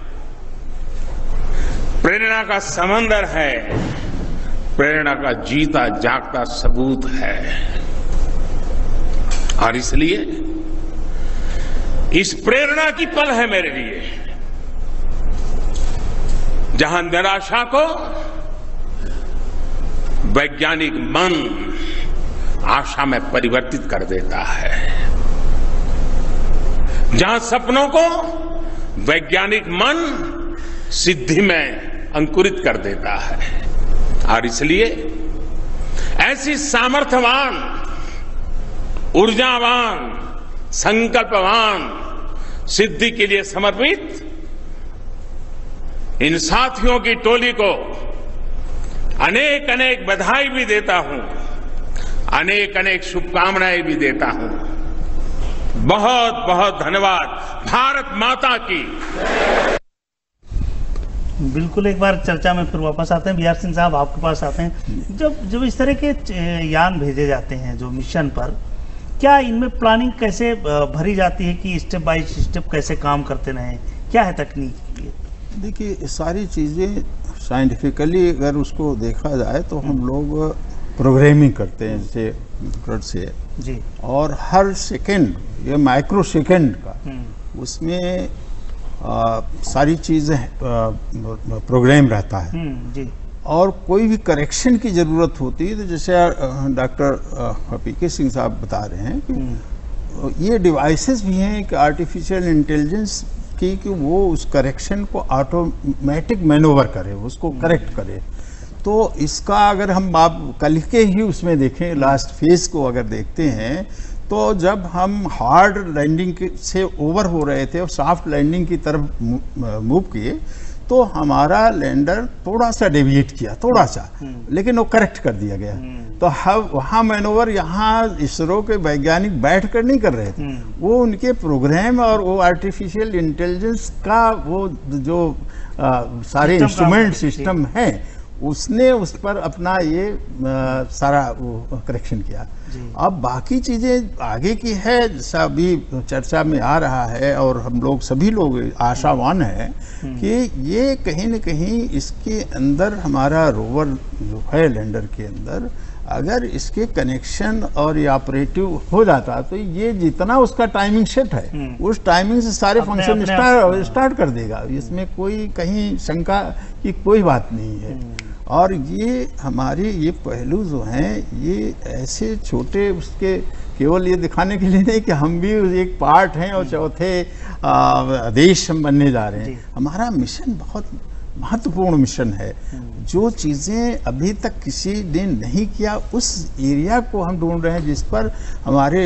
प्रेरणा का समंदर है, प्रेरणा का जीता जागता सबूत है। और इसलिए इस प्रेरणा की पल है मेरे लिए, जहां निराशा को वैज्ञानिक मन आशा में परिवर्तित कर देता है, जहां सपनों को वैज्ञानिक मन सिद्धि में अंकुरित कर देता है। और इसलिए ऐसी सामर्थ्यवान, ऊर्जावान, संकल्पवान, सिद्धि के लिए समर्पित इन साथियों की टोली को अनेक अनेक बधाई भी देता हूं, अनेक अनेक शुभकामनाएं भी देता हूं। बहुत बहुत धन्यवाद भारत माता की। बिल्कुल, एक बार चर्चा में फिर वापस आते हैं। बी आर सिंह साहब, आपके पास आते हैं। जब जब इस तरह के यान भेजे जाते हैं जो मिशन पर, क्या इनमें प्लानिंग कैसे भरी जाती है कि स्टेप बाय स्टेप कैसे काम करते रहें? क्या है तकनीक? देखिए, सारी चीज़ें साइंटिफिकली अगर उसको देखा जाए तो हम लोग प्रोग्रामिंग करते हैं जैसे कंप्यूटर से जी, और हर सेकंड, ये माइक्रो सेकंड का उसमें आ, सारी चीज़ें प्रोग्राम रहता है जी। और कोई भी करेक्शन की ज़रूरत होती है तो जैसे डॉक्टर पी के सिंह साहब बता रहे हैं कि ये डिवाइसेस भी हैं कि आर्टिफिशियल इंटेलिजेंस की कि वो उस करेक्शन को ऑटोमेटिक मैनोवर करे, उसको करेक्ट करे। तो इसका अगर हम आप कल के ही उसमें देखें, लास्ट फेज को अगर देखते हैं तो जब हम हार्ड लैंडिंग से ओवर हो रहे थे और सॉफ्ट लैंडिंग की तरफ मूव किए तो हमारा लैंडर थोड़ा सा डेविएट किया, थोड़ा सा, लेकिन वो करेक्ट कर दिया गया। तो हम वहाँ मैनोवर यहाँ इसरो के वैज्ञानिक बैठ कर नहीं कर रहे थे, वो उनके प्रोग्राम और वो आर्टिफिशियल इंटेलिजेंस का वो जो आ, सारे इंस्ट्रूमेंट सिस्टम है उसने उस पर अपना ये आ, सारा वो करेक्शन किया। अब बाकी चीज़ें आगे की है, जैसा अभी चर्चा में आ रहा है और हम लोग सभी लोग आशावान हैं कि ये कहीं न कहीं इसके अंदर हमारा रोवर जो है लैंडर के अंदर अगर इसके कनेक्शन और ये ऑपरेटिव हो जाता तो ये जितना उसका टाइमिंग सेट है उस टाइमिंग से सारे फंक्शन स्टार्ट स्टार्ट कर देगा। इसमें कोई कहीं शंका की कोई बात नहीं है। और ये हमारे ये पहलू जो हैं ये ऐसे छोटे उसके केवल ये दिखाने के लिए नहीं कि हम भी एक पार्ट हैं और चौथे देश हम बनने जा रहे हैं। हमारा मिशन बहुत महत्वपूर्ण मिशन है। जो चीज़ें अभी तक किसी ने नहीं किया उस एरिया को हम ढूंढ रहे हैं जिस पर हमारे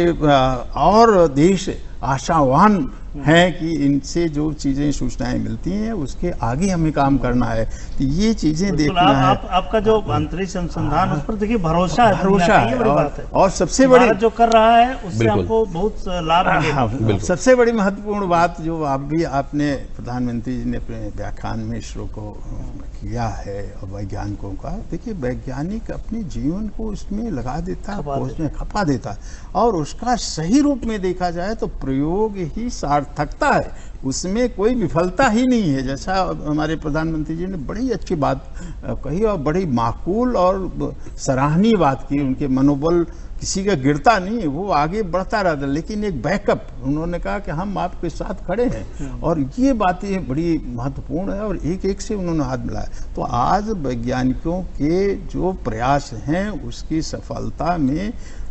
और देश आशावान हैं कि इनसे जो चीज़ें सूचनाएं मिलती हैं उसके आगे हमें काम करना है। तो ये चीज़ें देखना आप, है। आप, आपका जो अंतरिक्ष अनुसंधान उस पर देखिए भरोसा है, भरोसा है, बड़ी और, बात है। और सबसे बड़ी जो कर रहा है उससे हमको बहुत लाभ मिलेगा। सबसे बड़ी महत्वपूर्ण बात जो आप भी आपने प्रधानमंत्री जी ने अपने व्याख्यान में इसरो को किया है और वैज्ञानिकों का, देखिए वैज्ञानिक अपने जीवन को इसमें लगा देता है, उसमें खपा देता है और उसका सही रूप में देखा जाए तो प्रयोग ही सार्थकता है, उसमें कोई विफलता ही नहीं है। जैसा हमारे प्रधानमंत्री जी ने बड़ी अच्छी बात कही और बड़ी माकूल और सराहनीय बात की, उनके मनोबल किसी का गिरता नहीं है, वो आगे बढ़ता रहता, लेकिन एक बैकअप उन्होंने कहा कि हम आपके साथ खड़े हैं और ये बातें बड़ी महत्वपूर्ण है और एक एक से उन्होंने हाथ मिलाया। तो आज वैज्ञानिकों के जो प्रयास हैं उसकी सफलता में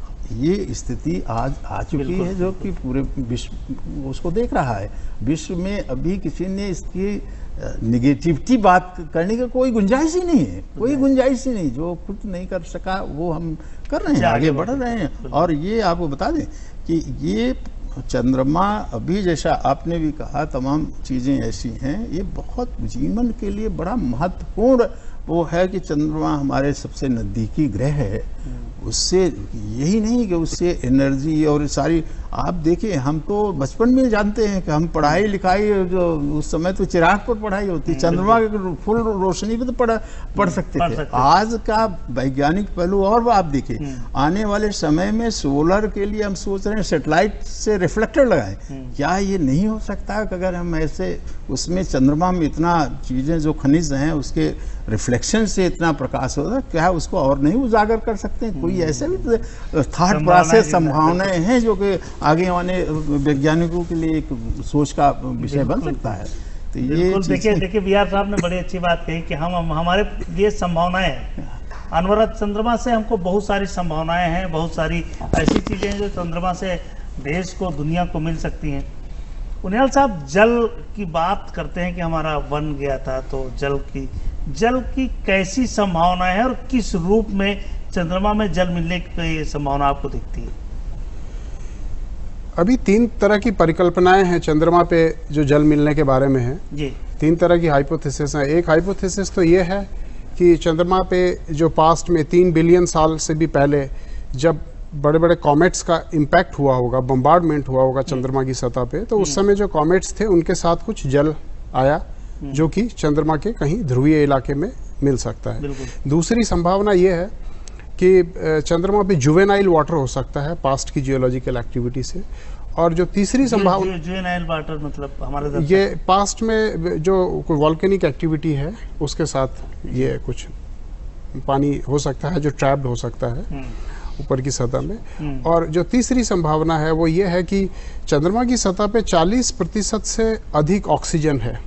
ये स्थिति आज आ चुकी है जो कि पूरे विश्व उसको देख रहा है। विश्व में अभी किसी ने इसकी निगेटिविटी बात करने का कोई गुंजाइश ही नहीं है, कोई गुंजाइश ही नहीं। जो खुद नहीं कर सका वो हम कर रहे हैं, आगे बढ़ रहे हैं। और ये आपको बता दें कि ये चंद्रमा अभी जैसा आपने भी कहा तमाम चीज़ें ऐसी हैं, ये बहुत जीवन के लिए बड़ा महत्वपूर्ण वो है कि चंद्रमा हमारे सबसे नज़दीकी ग्रह है। उससे यही नहीं कि उससे एनर्जी और सारी, आप देखिए हम तो बचपन में जानते हैं कि हम पढ़ाई लिखाई जो उस समय तो चिराग पर पढ़ाई होती, चंद्रमा की फुल रोशनी पे तो पढ़ पढ़ सकते थे। आज का वैज्ञानिक पहलू और आप देखिए आने वाले समय में सोलर के लिए हम सोच रहे हैं सेटेलाइट से रिफ्लेक्टर लगाएं। क्या ये नहीं हो सकता कि अगर हम ऐसे उसमें चंद्रमा में इतना चीज़ें जो खनिज हैं उसके रिफ्लेक्शन से इतना प्रकाश होता है, क्या उसको और नहीं उजागर कर सकते हैं? कोई ऐसे भी थॉट प्रोसेस संभावनाएं हैं जो कि आगे आने वैज्ञानिकों के लिए एक सोच का विषय बन सकता है। तो ये देखिए देखिए बी आर साहब ने बड़ी अच्छी बात कही कि हम, हम हमारे लिए संभावनाएं हैं। अनवरत चंद्रमा से हमको बहुत सारी संभावनाएं हैं, बहुत सारी ऐसी चीजें हैं जो चंद्रमा से देश को, दुनिया को मिल सकती हैं। उनियाल साहब, जल की बात करते हैं कि हमारा वन गया था, तो जल की जल की कैसी संभावना है और किस रूप में चंद्रमा में जल मिलने की संभावना आपको दिखती है? अभी तीन तरह की परिकल्पनाएं हैं चंद्रमा पे जो जल मिलने के बारे में है। जी। तीन तरह की हाइपोथेसिस हैं। एक हाइपोथेसिस तो ये है कि चंद्रमा पे जो पास्ट में तीन बिलियन साल से भी पहले जब बड़े बड़े कॉमेट्स का इम्पैक्ट हुआ होगा, बम्बार्डमेंट हुआ होगा चंद्रमा की सतह पे, तो उस समय जो कॉमेट्स थे उनके साथ कुछ जल आया जो कि चंद्रमा के कहीं ध्रुवीय इलाके में मिल सकता है। दूसरी संभावना ये है कि चंद्रमा पे जुवेनाइल वाटर हो सकता है पास्ट की जियोलॉजिकल एक्टिविटी से। और जो तीसरी संभावना, जुवेनाइल वाटर मतलब हमारे ये पास्ट में जो कोई वॉल्केनिक एक्टिविटी है उसके साथ ये कुछ पानी हो सकता है जो ट्रैप्ड हो सकता है ऊपर की सतह में। और जो तीसरी संभावना है वो ये है कि चंद्रमा की सतह पे चालीस प्रतिशत से अधिक ऑक्सीजन है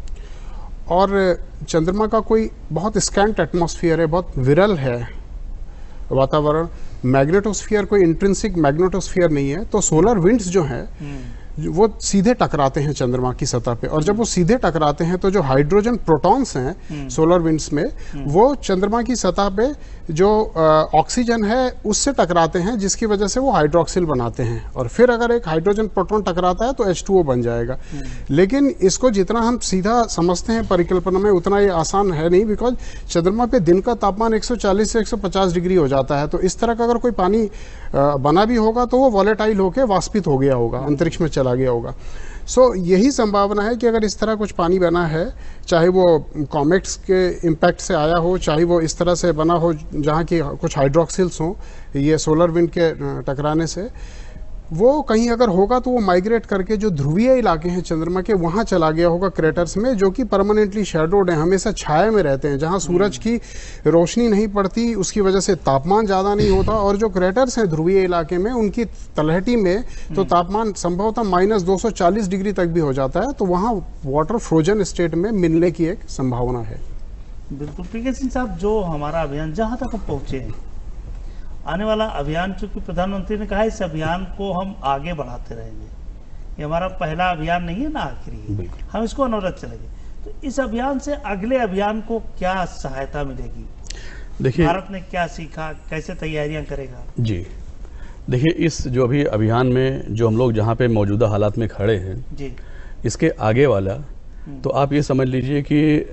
और चंद्रमा का कोई बहुत स्कैंट एटमॉस्फेयर है, बहुत विरल है वातावरण। मैग्नेटोस्फीयर कोई इंट्रिंसिक मैग्नेटोस्फीयर नहीं है, तो सोलर विंड्स जो हैं वो सीधे टकराते हैं चंद्रमा की सतह पे। और जब वो सीधे टकराते हैं तो जो हाइड्रोजन प्रोटॉन्स हैं सोलर विंड्स में वो चंद्रमा की सतह पे जो ऑक्सीजन है उससे टकराते हैं, जिसकी वजह से वो हाइड्रोक्सिल बनाते हैं। और फिर अगर एक हाइड्रोजन प्रोटॉन टकराता है तो एच टू ओ बन जाएगा। लेकिन इसको जितना हम सीधा समझते हैं परिकल्पना में उतना ये आसान है नहीं, बिकॉज चंद्रमा पे दिन का तापमान एक सौ चालीस से एक सौ पचास डिग्री हो जाता है। तो इस तरह का अगर कोई पानी बना भी होगा तो वो वॉलेटाइल होकर वाष्पित हो गया होगा, अंतरिक्ष में चला गया होगा। सो so, यही संभावना है कि अगर इस तरह कुछ पानी बना है, चाहे वो कॉमेट्स के इम्पैक्ट से आया हो, चाहे वो इस तरह से बना हो जहाँ की कुछ हाइड्रोक्सिल्स हों ये सोलर विंड के टकराने से, वो कहीं अगर होगा तो वो माइग्रेट करके जो ध्रुवीय इलाके हैं चंद्रमा के वहाँ चला गया होगा क्रेटर्स में, जो कि परमानेंटली शैडोड हैं, हमेशा छाया में रहते हैं, जहाँ सूरज की रोशनी नहीं पड़ती, उसकी वजह से तापमान ज़्यादा नहीं होता। और जो क्रेटर्स हैं ध्रुवीय इलाके में उनकी तलहटी में तो तापमान संभवतः माइनस दो सौ चालीस डिग्री तक भी हो जाता है, तो वहाँ वाटर फ्रोजन स्टेट में मिलने की एक संभावना है। बिल्कुल पीके सिंह साहब, जो हमारा अभियान जहाँ तक हम पहुँचे हैं, आने वाला अभियान, चूंकि प्रधानमंत्री ने कहा इस अभियान को हम आगे बढ़ाते रहेंगे, ये हमारा पहला अभियान नहीं है ना, आखिरी, हम इसको अनवरत चलेंगे। तो इस अभियान से अगले अभियान को क्या सहायता मिलेगी? देखिए भारत ने क्या सीखा, कैसे तैयारियां करेगा? जी देखिए, इस जो अभी अभियान में जो हम लोग जहाँ पे मौजूदा हालात में खड़े हैं जी, इसके आगे वाला तो आप ये समझ लीजिए कि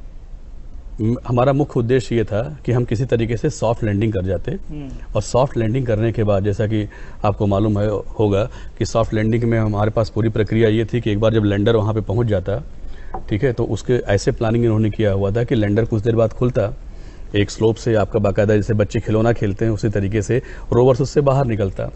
हमारा मुख्य उद्देश्य ये था कि हम किसी तरीके से सॉफ्ट लैंडिंग कर जाते। और सॉफ्ट लैंडिंग करने के बाद, जैसा कि आपको मालूम है होगा कि सॉफ्ट लैंडिंग में हमारे पास पूरी प्रक्रिया ये थी कि एक बार जब लैंडर वहाँ पे पहुँच जाता, ठीक है, तो उसके ऐसे प्लानिंग इन्होंने किया हुआ था कि लैंडर कुछ देर बाद खुलता, एक स्लोप से आपका बाकायदा जैसे बच्चे खिलौना खेलते हैं उसी तरीके से रोवर्स उससे बाहर निकलता।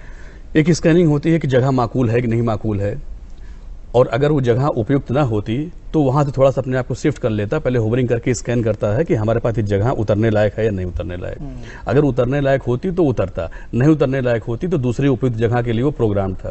एक स्कैनिंग होती है कि जगह माकूल है कि नहीं माकूल है, और अगर वो जगह उपयुक्त ना होती तो वहाँ से थोड़ा सा अपने आप को शिफ्ट कर लेता, पहले होवरिंग करके स्कैन करता है कि हमारे पास ये जगह उतरने लायक है या नहीं उतरने लायक। अगर उतरने लायक होती तो उतरता, नहीं उतरने लायक होती तो दूसरी उपयुक्त जगह के लिए वो प्रोग्राम था।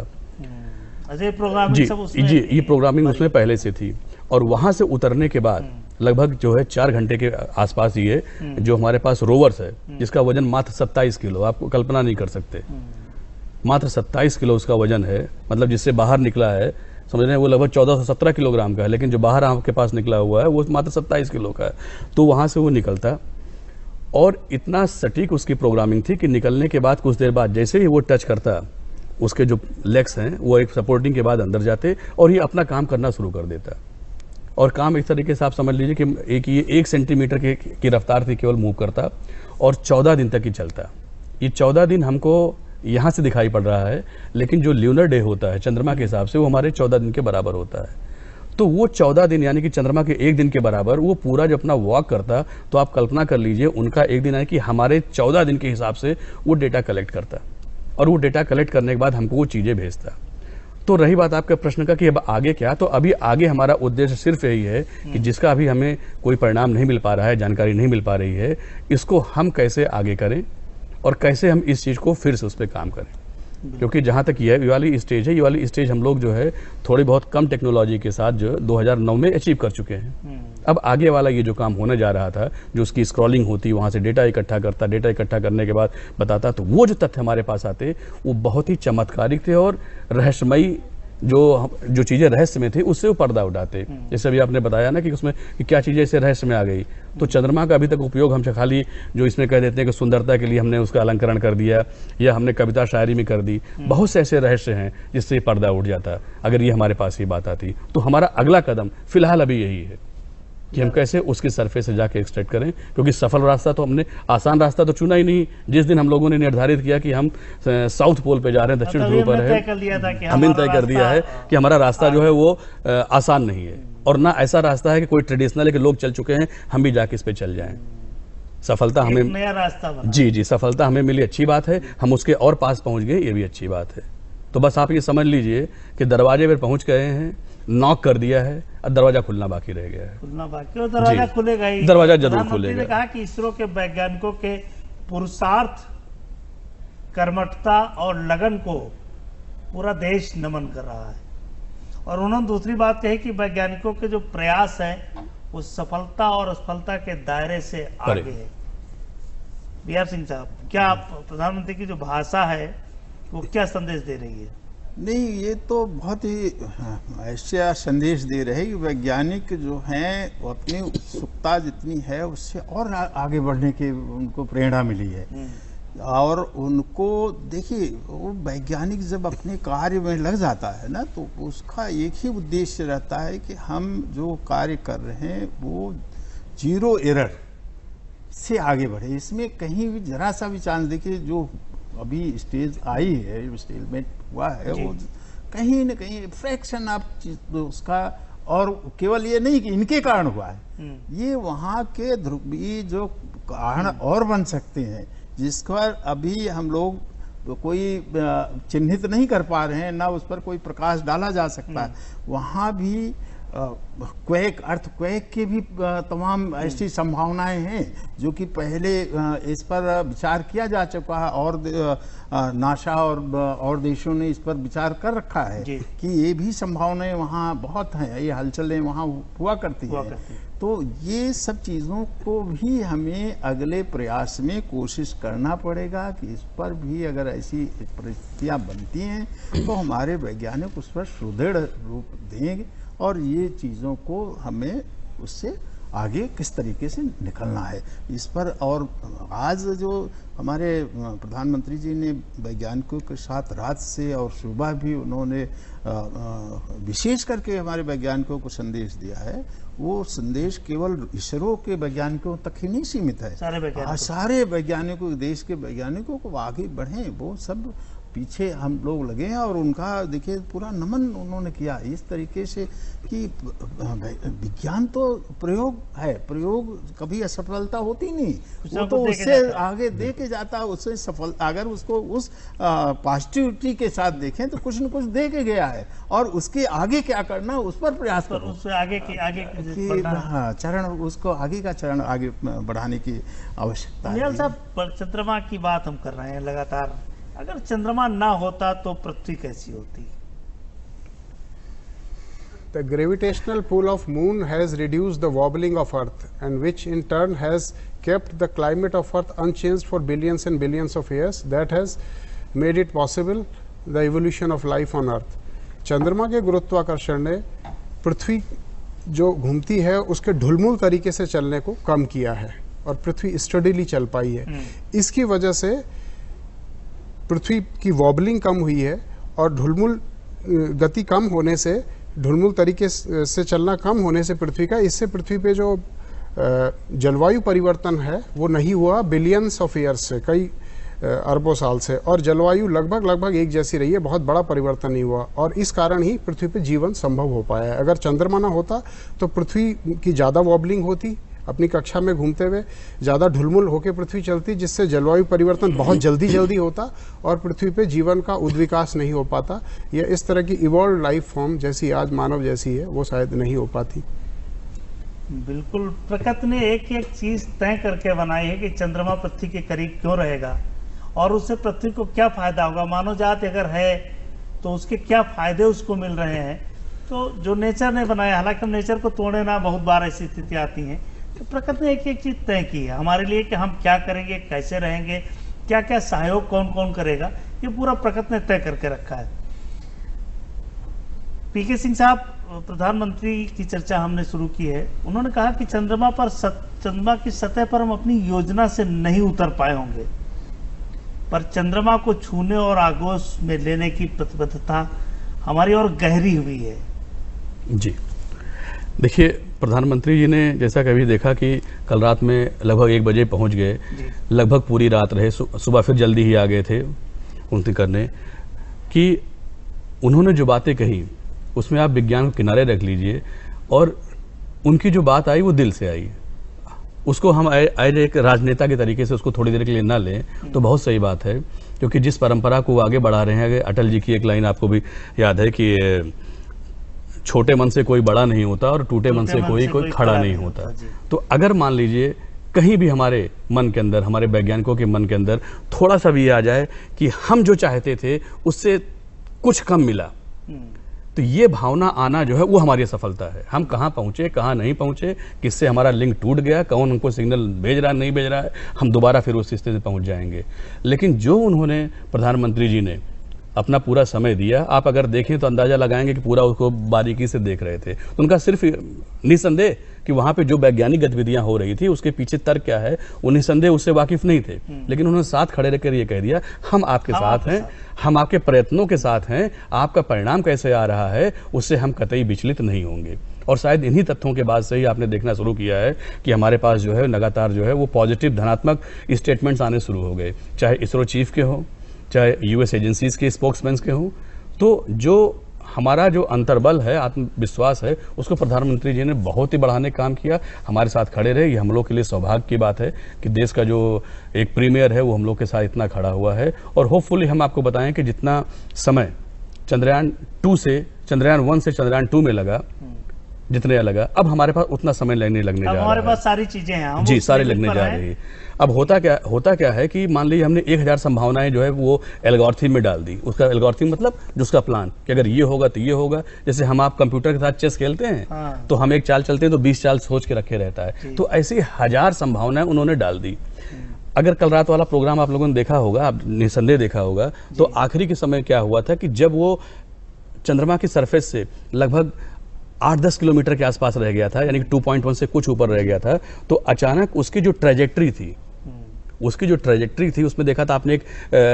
अजय प्रोग्रामिंग जी सब उसमें जी ये प्रोग्रामिंग उसमें पहले से थी। और वहाँ से उतरने के बाद लगभग जो है चार घंटे के आसपास ये जो हमारे पास रोवर्स है जिसका वजन मात्र सत्ताईस किलो, आपको कल्पना नहीं कर सकते, मात्र सत्ताईस किलो उसका वजन है, मतलब जिससे बाहर निकला है समझ रहे हैं वो लगभग चौदह सौ सत्रह किलोग्राम का है, लेकिन जो बाहर आपके पास निकला हुआ है वो मात्र सत्ताईस किलो का है। तो वहाँ से वो निकलता और इतना सटीक उसकी प्रोग्रामिंग थी कि निकलने के बाद कुछ देर बाद जैसे ही वो टच करता, उसके जो लेग्स हैं वो एक सपोर्टिंग के बाद अंदर जाते और ये अपना काम करना शुरू कर देता। और काम इस तरीके से आप समझ लीजिए कि एक ये एक सेंटीमीटर की, की रफ्तार थी केवल मूव करता और चौदह दिन तक ही चलता। ये चौदह दिन हमको यहाँ से दिखाई पड़ रहा है, लेकिन जो ल्यूनर डे होता है चंद्रमा के हिसाब से वो हमारे चौदह दिन के बराबर होता है। तो वो चौदह दिन यानी कि चंद्रमा के एक दिन के बराबर वो पूरा जब अपना वॉक करता, तो आप कल्पना कर लीजिए उनका एक दिन है कि हमारे चौदह दिन के हिसाब से वो डेटा कलेक्ट करता और वो डेटा कलेक्ट करने के बाद हमको वो चीज़ें भेजता। तो रही बात आपके प्रश्न का कि अब आगे क्या, तो अभी आगे हमारा उद्देश्य सिर्फ यही है कि जिसका अभी हमें कोई परिणाम नहीं मिल पा रहा है, जानकारी नहीं मिल पा रही है, इसको हम कैसे आगे करें और कैसे हम इस चीज़ को फिर से उस पर काम करें। क्योंकि जहाँ तक ये वाली स्टेज है, ये वाली स्टेज हम लोग जो है थोड़ी बहुत कम टेक्नोलॉजी के साथ जो दो हज़ार नौ में अचीव कर चुके हैं। अब आगे वाला ये जो काम होने जा रहा था, जो उसकी स्क्रॉलिंग होती, वहाँ से डेटा इकट्ठा करता, डेटा इकट्ठा करने के बाद बताता, तो वो जो तथ्य हमारे पास आते वो बहुत ही चमत्कारिक थे और रहस्यमयी, जो जो चीज़ें रहस्य में थी उससे वो पर्दा उठाते। जैसे अभी आपने बताया ना कि उसमें कि क्या चीज़ें ऐसे रहस्य में आ गई, तो चंद्रमा का अभी तक उपयोग हम खाली जो इसमें कह देते हैं कि सुंदरता के लिए हमने उसका अलंकरण कर दिया या हमने कविता शायरी में कर दी, बहुत से ऐसे रहस्य हैं जिससे पर्दा उठ जाता। अगर ये हमारे पास ये बात आती तो हमारा अगला कदम फिलहाल अभी यही है। कि हम कैसे उसकी सरफेस से जाके एक्सट्रैक्ट करें, क्योंकि सफल रास्ता तो हमने आसान रास्ता तो चुना ही नहीं। जिस दिन हम लोगों ने निर्धारित किया कि हम साउथ पोल पे जा रहे हैं, दक्षिण ध्रुव पर है, हमने तय कर दिया है कि हमारा रास्ता जो है वो आसान नहीं है, और ना ऐसा रास्ता है कि कोई ट्रेडिशनल है कि लोग चल चुके हैं हम भी जाके इस पे चल जाएं। सफलता हमें नया रास्ता बना। जी जी सफलता हमें मिली, अच्छी बात है, हम उसके और पास पहुंच गए, ये भी अच्छी बात है। तो बस आप ये समझ लीजिए कि दरवाजे पर पहुंच गए हैं, नॉक कर दिया है, अब दरवाजा खुलना बाकी रह गया है। खुलना बाकी और दरवाजा खुलेगा ही, दरवाजा जरूर खुलेगा। प्रधानमंत्री ने कहा कि इसरो के वैज्ञानिकों के पुरुषार्थ, कर्मठता और लगन को पूरा देश नमन कर रहा है। और उन्होंने दूसरी बात कही कि वैज्ञानिकों के जो प्रयास है वो सफलता और असफलता के दायरे से आगे है। बी आर सिंह साहब, क्या प्रधानमंत्री की जो भाषा है वो क्या संदेश दे रही है? नहीं, ये तो बहुत ही ऐसा संदेश दे रहे हैं कि वैज्ञानिक जो हैं वो अपनी उत्सुकता जितनी है उससे और आगे बढ़ने की उनको प्रेरणा मिली है। और उनको देखिए, वो वैज्ञानिक जब अपने कार्य में लग जाता है ना, तो उसका एक ही उद्देश्य रहता है कि हम जो कार्य कर रहे हैं वो जीरो एरर से आगे बढ़े। इसमें कहीं भी जरा सा भी चांस, देखिए जो अभी स्टेज आई है, जो स्टेलमेंट हुआ है, वो कहीं न कहीं फ्रैक्शन ऑफ उसका, और केवल ये नहीं कि इनके कारण हुआ है, ये वहाँ के ध्रुवीय जो कारण और बन सकते हैं जिस पर अभी हम लोग कोई चिन्हित नहीं कर पा रहे हैं, ना उस पर कोई प्रकाश डाला जा सकता है। वहाँ भी क्वेक, अर्थ क्वेक की भी तमाम ऐसी संभावनाएं हैं जो कि पहले इस पर विचार किया जा चुका है, और नासा और और देशों ने इस पर विचार कर रखा है कि ये भी संभावनाएं वहाँ बहुत हैं, ये हलचलें वहाँ हुआ करती हैं। तो ये सब चीज़ों को भी हमें अगले प्रयास में कोशिश करना पड़ेगा कि इस पर भी अगर ऐसी परिस्थितियाँ बनती हैं तो हमारे वैज्ञानिक उस पर सुदृढ़ रूप देंगे, और ये चीज़ों को हमें उससे आगे किस तरीके से निकलना है इस पर। और आज जो हमारे प्रधानमंत्री जी ने वैज्ञानिकों के साथ रात से और सुबह भी उन्होंने विशेष करके हमारे वैज्ञानिकों को संदेश दिया है, वो संदेश केवल इसरो के वैज्ञानिकों तक ही नहीं सीमित है, सारे वैज्ञानिकों, देश के वैज्ञानिकों को आगे बढ़ें, वो सब पीछे हम लोग लगे हैं। और उनका देखिए पूरा नमन उन्होंने किया इस तरीके से कि विज्ञान तो प्रयोग है, प्रयोग कभी असफलता होती नहीं, वो तो उससे आगे दे के जाता है, उससे सफल, अगर उसको उस पॉजिटिविटी के साथ देखें तो कुछ न कुछ दे के गया है, और उसके आगे क्या करना उस पर प्रयास करो, उससे आगे की आगे की हाँ चरण, उसको आगे का चरण आगे बढ़ाने की आवश्यकता है। साहब, चंद्रमा की बात हम कर रहे हैं लगातार, अगर चंद्रमा ना होता तो पृथ्वी कैसी होती? The gravitational pull of moon has reduced the wobbling of Earth, and which in turn has kept the climate of Earth unchanged for billions and billions of years. That has made it possible the evolution of life on Earth. चंद्रमा के गुरुत्वाकर्षण ने पृथ्वी जो घूमती है उसके ढुलमुल तरीके से चलने को कम किया है, और पृथ्वी स्टडीली चल पाई है। इसकी वजह से पृथ्वी की वॉबलिंग कम हुई है, और ढुलमुल गति कम होने से, ढुलमुल तरीके से चलना कम होने से पृथ्वी का, इससे पृथ्वी पे जो जलवायु परिवर्तन है वो नहीं हुआ बिलियंस ऑफ ईयर्स से, कई अरबों साल से, और जलवायु लगभग लगभग एक जैसी रही है, बहुत बड़ा परिवर्तन नहीं हुआ, और इस कारण ही पृथ्वी पे जीवन संभव हो पाया है। अगर चंद्रमा ना होता तो पृथ्वी की ज़्यादा वॉबलिंग होती, अपनी कक्षा में घूमते हुए ज़्यादा ढुलमुल होकर पृथ्वी चलती, जिससे जलवायु परिवर्तन बहुत जल्दी जल्दी होता और पृथ्वी पे जीवन का उद्विकास नहीं हो पाता, या इस तरह की इवॉल्व लाइफ फॉर्म जैसी आज मानव जैसी है वो शायद नहीं हो पाती। बिल्कुल, प्रकृति ने एक एक चीज तय करके बनाई है कि चंद्रमा पृथ्वी के करीब क्यों रहेगा और उससे पृथ्वी को क्या फायदा होगा, मानव जाति अगर है तो उसके क्या फायदे उसको मिल रहे हैं। तो जो नेचर ने बनाया, हालांकि हम नेचर को तोड़े ना, बहुत बार ऐसी स्थिति आती हैं, तो प्रकृति ने एक एक चीज तय की है हमारे लिए कि हम क्या करेंगे, कैसे रहेंगे, क्या क्या सहयोग कौन कौन करेगा, ये पूरा प्रकृति ने तय करके रखा है। पीके सिंह साहब, प्रधानमंत्री की चर्चा हमने शुरू की है, उन्होंने कहा कि चंद्रमा पर चंद्रमा की सतह पर हम अपनी योजना से नहीं उतर पाए होंगे, पर चंद्रमा को छूने और आगोश में लेने की प्रतिबद्धता हमारी और गहरी हुई है। जी देखिए, प्रधानमंत्री जी ने जैसा कभी देखा कि कल रात में लगभग एक बजे पहुंच गए, लगभग पूरी रात रहे, सुबह फिर जल्दी ही आ गए थे उनसे करने, कि उन्होंने जो बातें कही उसमें आप विज्ञान को किनारे रख लीजिए और उनकी जो बात आई वो दिल से आई। उसको हम एज एक राजनेता के तरीके से उसको थोड़ी देर के लिए ना लें तो बहुत सही बात है, क्योंकि जिस परंपरा को वो आगे बढ़ा रहे हैं, अटल जी की एक लाइन आपको भी याद है कि छोटे मन से कोई बड़ा नहीं होता और टूटे मन से कोई कोई खड़ा नहीं होता। तो अगर मान लीजिए कहीं भी हमारे मन के अंदर, हमारे वैज्ञानिकों के मन के अंदर थोड़ा सा भी आ जाए कि हम जो चाहते थे उससे कुछ कम मिला, तो ये भावना आना जो है वो हमारी सफलता है। हम कहाँ पहुँचे, कहाँ नहीं पहुँचे, किससे हमारा लिंक टूट गया, कौन हमको सिग्नल भेज रहा है नहीं भेज रहा है, हम दोबारा फिर उस स्थिति से पहुँच जाएंगे। लेकिन जो उन्होंने, प्रधानमंत्री जी ने अपना पूरा समय दिया, आप अगर देखें तो अंदाजा लगाएंगे कि पूरा उसको बारीकी से देख रहे थे। तो उनका सिर्फ निसंदेह कि वहाँ पे जो वैज्ञानिक गतिविधियां हो रही थी उसके पीछे तर्क क्या है, वो निसंदेह उससे वाकिफ नहीं थे, लेकिन उन्होंने साथ खड़े रहकर ये कह दिया हम आपके हम साथ हैं, हम आपके प्रयत्नों के साथ हैं, आपका परिणाम कैसे आ रहा है उससे हम कतई विचलित नहीं होंगे। और शायद इन्हीं तथ्यों के बाद से ही आपने देखना शुरू किया है कि हमारे पास जो है लगातार जो है वो पॉजिटिव धनात्मक स्टेटमेंट्स आने शुरू हो गए, चाहे इसरो चीफ के हों, चाहे यूएस एजेंसीज के स्पोक्समैन के हों। तो जो हमारा जो अंतर्बल है, आत्मविश्वास है, उसको प्रधानमंत्री जी ने बहुत ही बढ़ाने का काम किया, हमारे साथ खड़े रहे। ये हम लोग के लिए सौभाग्य की बात है कि देश का जो एक प्रीमियर है वो हम लोग के साथ इतना खड़ा हुआ है। और होपफुली हम आपको बताएं कि जितना समय चंद्रयान टू से चंद्रयान वन से चंद्रयान टू में लगा, जितने लगा, अब हमारे पास उतना समय लगने लगने जा रहा है। हमारे पास सारी चीजें हैं जी, सारे लगने जा रही है। अब होता क्या होता क्या है कि मान लीजिए हमने एक हजार संभावनाएं जो है वो एल्गोरिथम में डाल दी। उसका एल्गोरिथम मतलब जो उसका प्लान कि अगर ये होगा तो ये होगा। जैसे हम आप कंप्यूटर के साथ चेस खेलते हैं, हाँ। तो हम एक चाल चलते हैं तो बीस चाल सोच के रखे रहता है, तो ऐसी हजार संभावनाएं उन्होंने डाल दी। अगर कल रात वाला प्रोग्राम आप लोगों ने देखा होगा, आप निसंदेह देखा होगा, तो आखिरी के समय क्या हुआ था कि जब वो चंद्रमा की सरफेस से लगभग आठ दस किलोमीटर के आसपास रह गया था, यानी कि टू पॉइंट वन से कुछ ऊपर रह गया था, तो अचानक उसकी जो ट्रेजेक्ट्री थी उसकी जो ट्रेजेक्ट्री थी उसमें देखा था आपने एक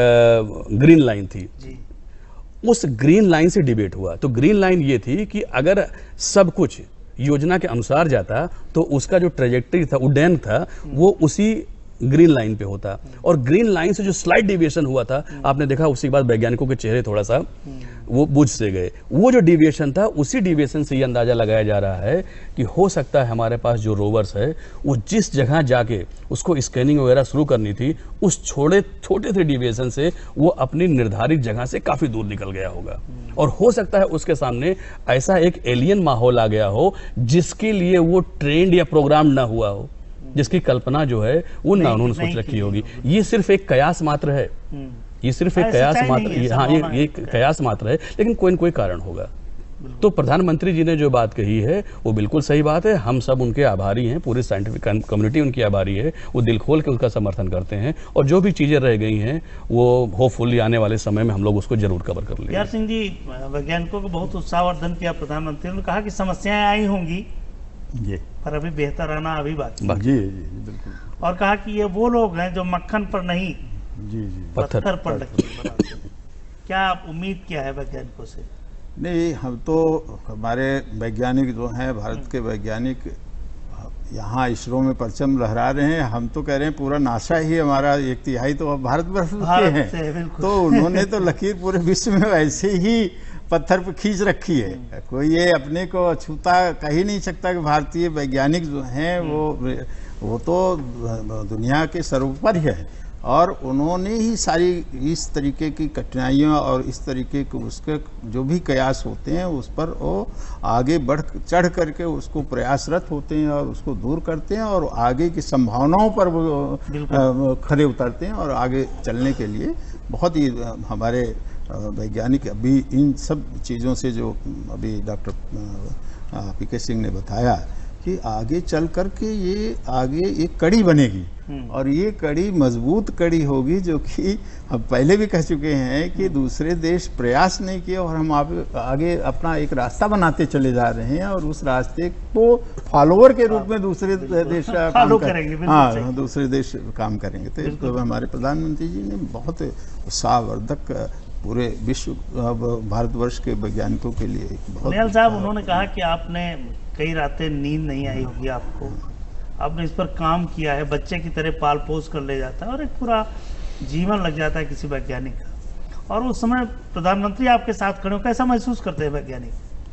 ग्रीन लाइन थी जी। उस ग्रीन लाइन से डिबेट हुआ। तो ग्रीन लाइन ये थी कि अगर सब कुछ योजना के अनुसार जाता तो उसका जो ट्रेजेक्ट्री था, उड्डयन था, वो उसी ग्रीन लाइन पे होता। और ग्रीन लाइन से जो स्लाइड डिविएशन हुआ था आपने देखा, उसी के बाद वैज्ञानिकों के चेहरे थोड़ा सा वो बुझ से गए। वो जो डिविएशन था, उसी डिविएशन से ये अंदाजा लगाया जा रहा है कि हो सकता है हमारे पास जो रोवर्स है वो जिस जगह जाके उसको स्कैनिंग वगैरह शुरू करनी थी, उस छोटे छोटे से डिविएशन से वो अपनी निर्धारित जगह से काफी दूर निकल गया होगा। और हो सकता है उसके सामने ऐसा एक एलियन माहौल आ गया हो जिसके लिए वो ट्रेंड या प्रोग्राम ना हुआ हो, जिसकी कल्पना जो है वो ना उन्होंने सोच रखी होगी। ये सिर्फ एक कयास मात्र है, ये सिर्फ एक कयास मात्र, हाँ ये ये कयास मात्र है, लेकिन कोई न कोई कारण होगा। तो प्रधानमंत्री जी ने जो बात कही है वो बिल्कुल सही बात है। हम सब उनके आभारी हैं, पूरी साइंटिफिक कम्युनिटी उनकी आभारी है, वो दिल खोल के उसका समर्थन करते हैं। और जो भी चीजें रह गई हैं वो होपफुली आने वाले समय में हम लोग उसको जरूर कवर कर लेंगे। यार सिंह जी, वैज्ञानिकों को बहुत उत्साहवर्धन किया प्रधानमंत्री ने, कहा कि समस्याएं आई होंगी जी, पर अभी बेहतर आना अभी बाकी। जी जी बिल्कुल। और कहा कि ये वो लोग हैं जो मक्खन पर नहीं जी जी पत्थर, पत्थर पर लकीर बनाते हैं। क्या उम्मीद क्या है वैज्ञानिकों से? नहीं, हम तो हमारे वैज्ञानिक जो हैं, भारत के वैज्ञानिक यहाँ इसरो में परचम लहरा रहे हैं। हम तो कह रहे हैं पूरा नासा ही हमारा एक तिहाई तो भारतवर्ष के हैं, तो उन्होंने तो लकीर पूरे विश्व में वैसे ही पत्थर पर खींच रखी है। कोई ये अपने को छूता कह ही नहीं सकता कि भारतीय वैज्ञानिक जो हैं वो वो तो दुनिया के सर्वोपरि है। और उन्होंने ही सारी इस तरीके की कठिनाइयाँ और इस तरीके के उसके जो भी कयास होते हैं उस पर वो आगे बढ़ चढ़ करके उसको प्रयासरत होते हैं और उसको दूर करते हैं और आगे की संभावनाओं पर वो खड़े उतरते हैं और आगे चलने के लिए बहुत ही हमारे वैज्ञानिक अभी इन सब चीज़ों से जो अभी डॉक्टर पी के सिंह ने बताया कि आगे चल कर के ये आगे एक कड़ी बनेगी और ये कड़ी मजबूत कड़ी होगी, जो कि हम पहले भी कह चुके हैं कि दूसरे देश प्रयास नहीं किए और हम आगे अपना एक रास्ता बनाते चले जा रहे हैं और उस रास्ते को फॉलोअर के रूप में दूसरे देश का काम करेंगे। हाँ, दूसरे देश काम करेंगे। तो इसको हमारे प्रधानमंत्री जी ने बहुत उत्साहवर्धक पूरे विश्व भारतवर्ष के वैज्ञानिकों के लिए बहुत। निहाल साहब, उन्होंने कहा कि आपने कई रातें नींद नहीं आई होगी आपको, आपने इस पर काम किया है, बच्चे की तरह पाल पोस कर ले जाता है और एक पूरा जीवन लग जाता है किसी वैज्ञानिक का, और उस समय प्रधानमंत्री आपके साथ खड़े हो, कैसा महसूस करते हैं वैज्ञानिक?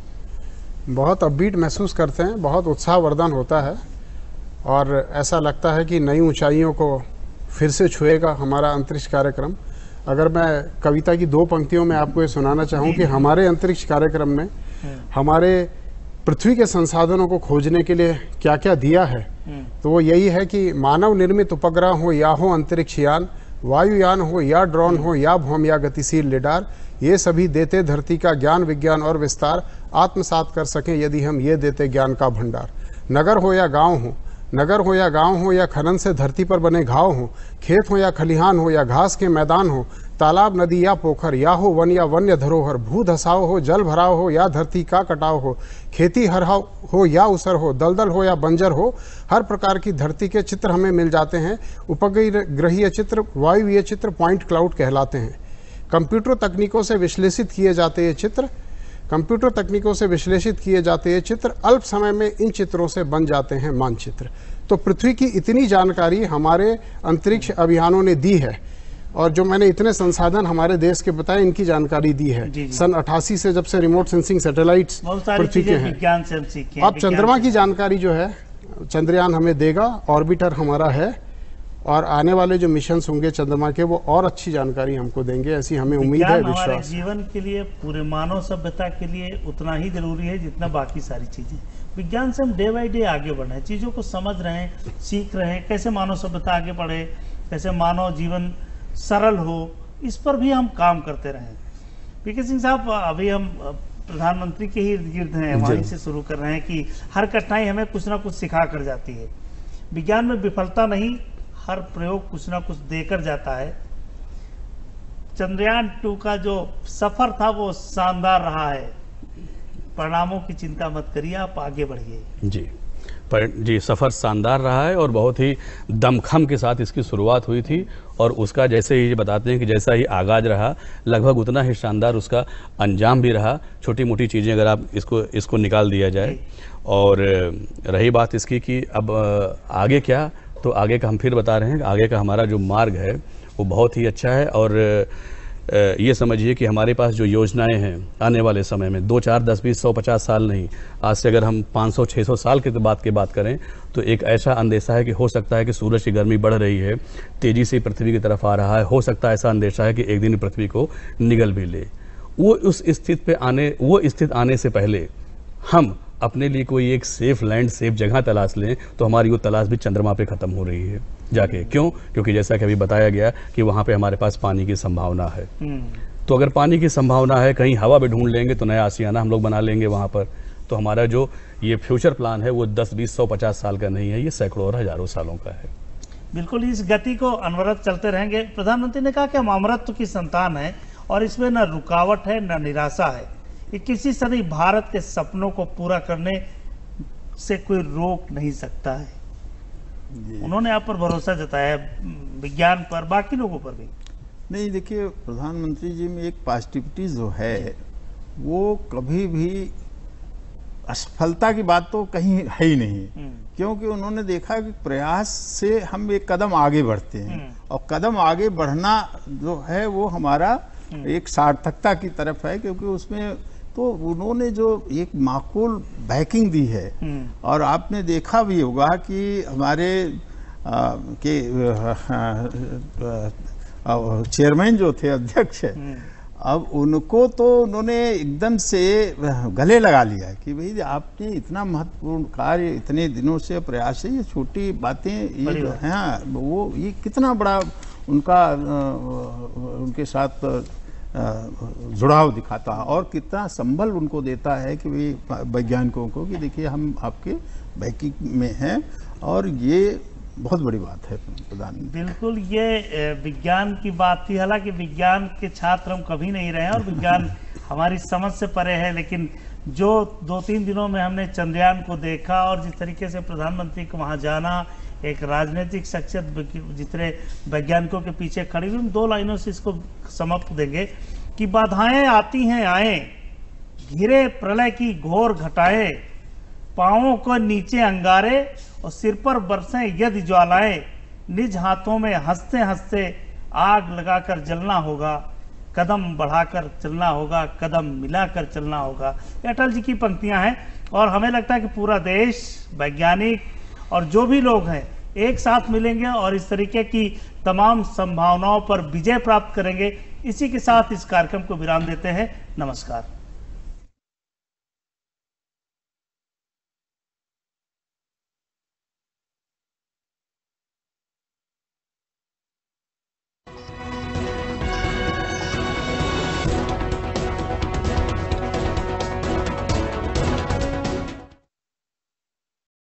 बहुत अपबीट महसूस करते हैं, बहुत उत्साहवर्धन होता है और ऐसा लगता है कि नई ऊंचाइयों को फिर से छुएगा हमारा अंतरिक्ष कार्यक्रम। अगर मैं कविता की दो पंक्तियों में आपको ये सुनाना चाहूँ कि हमारे अंतरिक्ष कार्यक्रम ने हमारे पृथ्वी के संसाधनों को खोजने के लिए क्या क्या दिया है, तो वो यही है कि मानव निर्मित उपग्रह हो या हो अंतरिक्ष यान, वायुयान हो या ड्रोन हो या भौम या गतिशील लिडार, ये सभी देते धरती का ज्ञान विज्ञान और विस्तार, आत्मसात कर सकें यदि हम ये देते ज्ञान का भंडार। नगर हो या गांव हो, नगर हो या गांव हो या खनन से धरती पर बने घाव हो, खेत हो या खलिहान हो या घास के मैदान हो, तालाब नदी या पोखर या हो वन या वन्य धरोहर, भू धसाव हो जल भराव हो या धरती का कटाव हो, खेती हरहाव हो या उसर हो, दलदल हो या बंजर हो, हर प्रकार की धरती के चित्र हमें मिल जाते हैं। उपग्रहीय चित्र, वायुवीय चित्र पॉइंट क्लाउड कहलाते हैं। कंप्यूटर तकनीकों से विश्लेषित किए जाते ये चित्र कंप्यूटर तकनीकों से विश्लेषित किए जाते ये चित्र अल्प समय में इन चित्रों से बन जाते हैं मानचित्र। तो पृथ्वी की इतनी जानकारी हमारे अंतरिक्ष अभियानों ने दी है, और जो मैंने इतने संसाधन हमारे देश के बताए, इनकी जानकारी दी है। जी जी। सन अट्ठासी से जब से रिमोट सेंसिंग सैटेलाइट्स पृथ्वी के हैं, विज्ञान से हम सीखे। अब चंद्रमा की जानकारी जो है चंद्रयान हमें देगा, ऑर्बिटर हमारा है, और आने वाले जो मिशन होंगे चंद्रमा के, वो और अच्छी जानकारी हमको देंगे, ऐसी हमें उम्मीद है, विश्वास। हमारे जीवन के लिए, पूरे मानव सभ्यता के लिए उतना ही जरूरी है जितना बाकी सारी चीजें। विज्ञान से हम डे बाई डे आगे बढ़ रहे हैं, चीजों को समझ रहे हैं, सीख रहे हैं, कैसे मानव सभ्यता आगे बढ़े, कैसे मानव जीवन सरल हो, इस पर भी हम काम करते रहे। पीके सिंह साहब, अभी हम प्रधानमंत्री के ही इर्द गिर्द हैं, वहीं से शुरू कर रहे हैं कि हर कठिनाई हमें कुछ ना कुछ सिखा कर जाती है। विज्ञान में विफलता नहीं, हर प्रयोग कुछ ना कुछ देकर जाता है। चंद्रयान टू का जो सफर था वो शानदार रहा है, परिणामों की चिंता मत करिए, आप आगे बढ़िए। जी पर जी सफ़र शानदार रहा है और बहुत ही दमखम के साथ इसकी शुरुआत हुई थी, और उसका जैसे ही बताते हैं कि जैसा ही आगाज रहा, लगभग उतना ही शानदार उसका अंजाम भी रहा। छोटी मोटी चीज़ें अगर आप इसको इसको निकाल दिया जाए, और रही बात इसकी कि अब आगे क्या, तो आगे का हम फिर बता रहे हैं, आगे का हमारा जो मार्ग है वो बहुत ही अच्छा है। और ये समझिए कि हमारे पास जो योजनाएं हैं आने वाले समय में, दो चार दस बीस सौ पचास साल नहीं, आज से अगर हम पाँच सौ छह सौ साल के बाद की बात करें, तो एक ऐसा अंदेशा है कि हो सकता है कि सूरज की गर्मी बढ़ रही है, तेज़ी से पृथ्वी की तरफ आ रहा है, हो सकता है ऐसा अंदेशा है कि एक दिन पृथ्वी को निगल भी ले। वो उस स्थिति पे आने वो स्थिति आने से पहले हम अपने लिए कोई एक सेफ लैंड, सेफ जगह तलाश लें, तो हमारी वो तलाश भी चंद्रमा पे ख़त्म हो रही है जाके। क्यों? क्योंकि जैसा कि अभी बताया गया कि वहाँ पे हमारे पास पानी की संभावना है। तो अगर पानी की संभावना है, कहीं हवा भी ढूंढ लेंगे तो नया आशियाना हम लोग बना लेंगे वहाँ पर। तो हमारा जो ये फ्यूचर प्लान है वो दस बीस सौ पचास साल का नहीं है, ये सैकड़ों और हजारों सालों का है। बिल्कुल, इस गति को अनवरत चलते रहेंगे। प्रधानमंत्री ने कहा कि हम अमरत्व की संतान है और इसमें न रुकावट है न निराशा है, ये किसी से नहीं, भारत के सपनों को पूरा करने से कोई रोक नहीं सकता है। उन्होंने आप पर भरोसा जताया, विज्ञान पर, बाकी लोगों पर भी। नहीं, देखिए, प्रधानमंत्री जी में एक पॉजिटिविटी जो है वो कभी भी असफलता की बात तो कहीं है ही नहीं, क्योंकि उन्होंने देखा कि प्रयास से हम एक कदम आगे बढ़ते हैं, और कदम आगे बढ़ना जो है वो हमारा एक सार्थकता की तरफ है, क्योंकि उसमें तो उन्होंने जो एक माकूल बैकिंग दी है। और आपने देखा भी होगा कि हमारे आ, के चेयरमैन जो थे, अध्यक्ष, अब उनको तो उन्होंने एकदम से गले लगा लिया कि भाई आपने इतना महत्वपूर्ण कार्य इतने दिनों से प्रयास है, ये छोटी बातें ये जो हैं वो ये कितना बड़ा उनका उनके साथ जुड़ाव दिखाता है, और कितना संबल उनको देता है कि भाई वैज्ञानिकों को कि देखिए हम आपके बैकिंग में हैं, और ये बहुत बड़ी बात है प्रधानमंत्री। बिल्कुल, ये विज्ञान की बात थी। हालांकि विज्ञान के छात्र हम कभी नहीं रहे और विज्ञान हमारी समझ से परे है, लेकिन जो दो तीन दिनों में हमने चंद्रयान को देखा और जिस तरीके से प्रधानमंत्री को वहाँ जाना, एक राजनीतिक शख्सियत जितने वैज्ञानिकों के पीछे खड़ी हुई, दो लाइनों से इसको समाप्त देंगे कि बाधाएं आती हैं आए, घिरे प्रलय की घोर घटाए, पांवों को नीचे अंगारे और सिर पर बरसें यदि ज्वालाएं, निज हाथों में हंसते हंसते आग लगाकर जलना होगा, कदम बढ़ाकर चलना होगा, कदम मिलाकर चलना होगा। अटल जी की पंक्तियां हैं और हमें लगता है कि पूरा देश, वैज्ञानिक और जो भी लोग हैं एक साथ मिलेंगे और इस तरीके की तमाम संभावनाओं पर विजय प्राप्त करेंगे। इसी के साथ इस कार्यक्रम को विराम देते हैं। नमस्कार।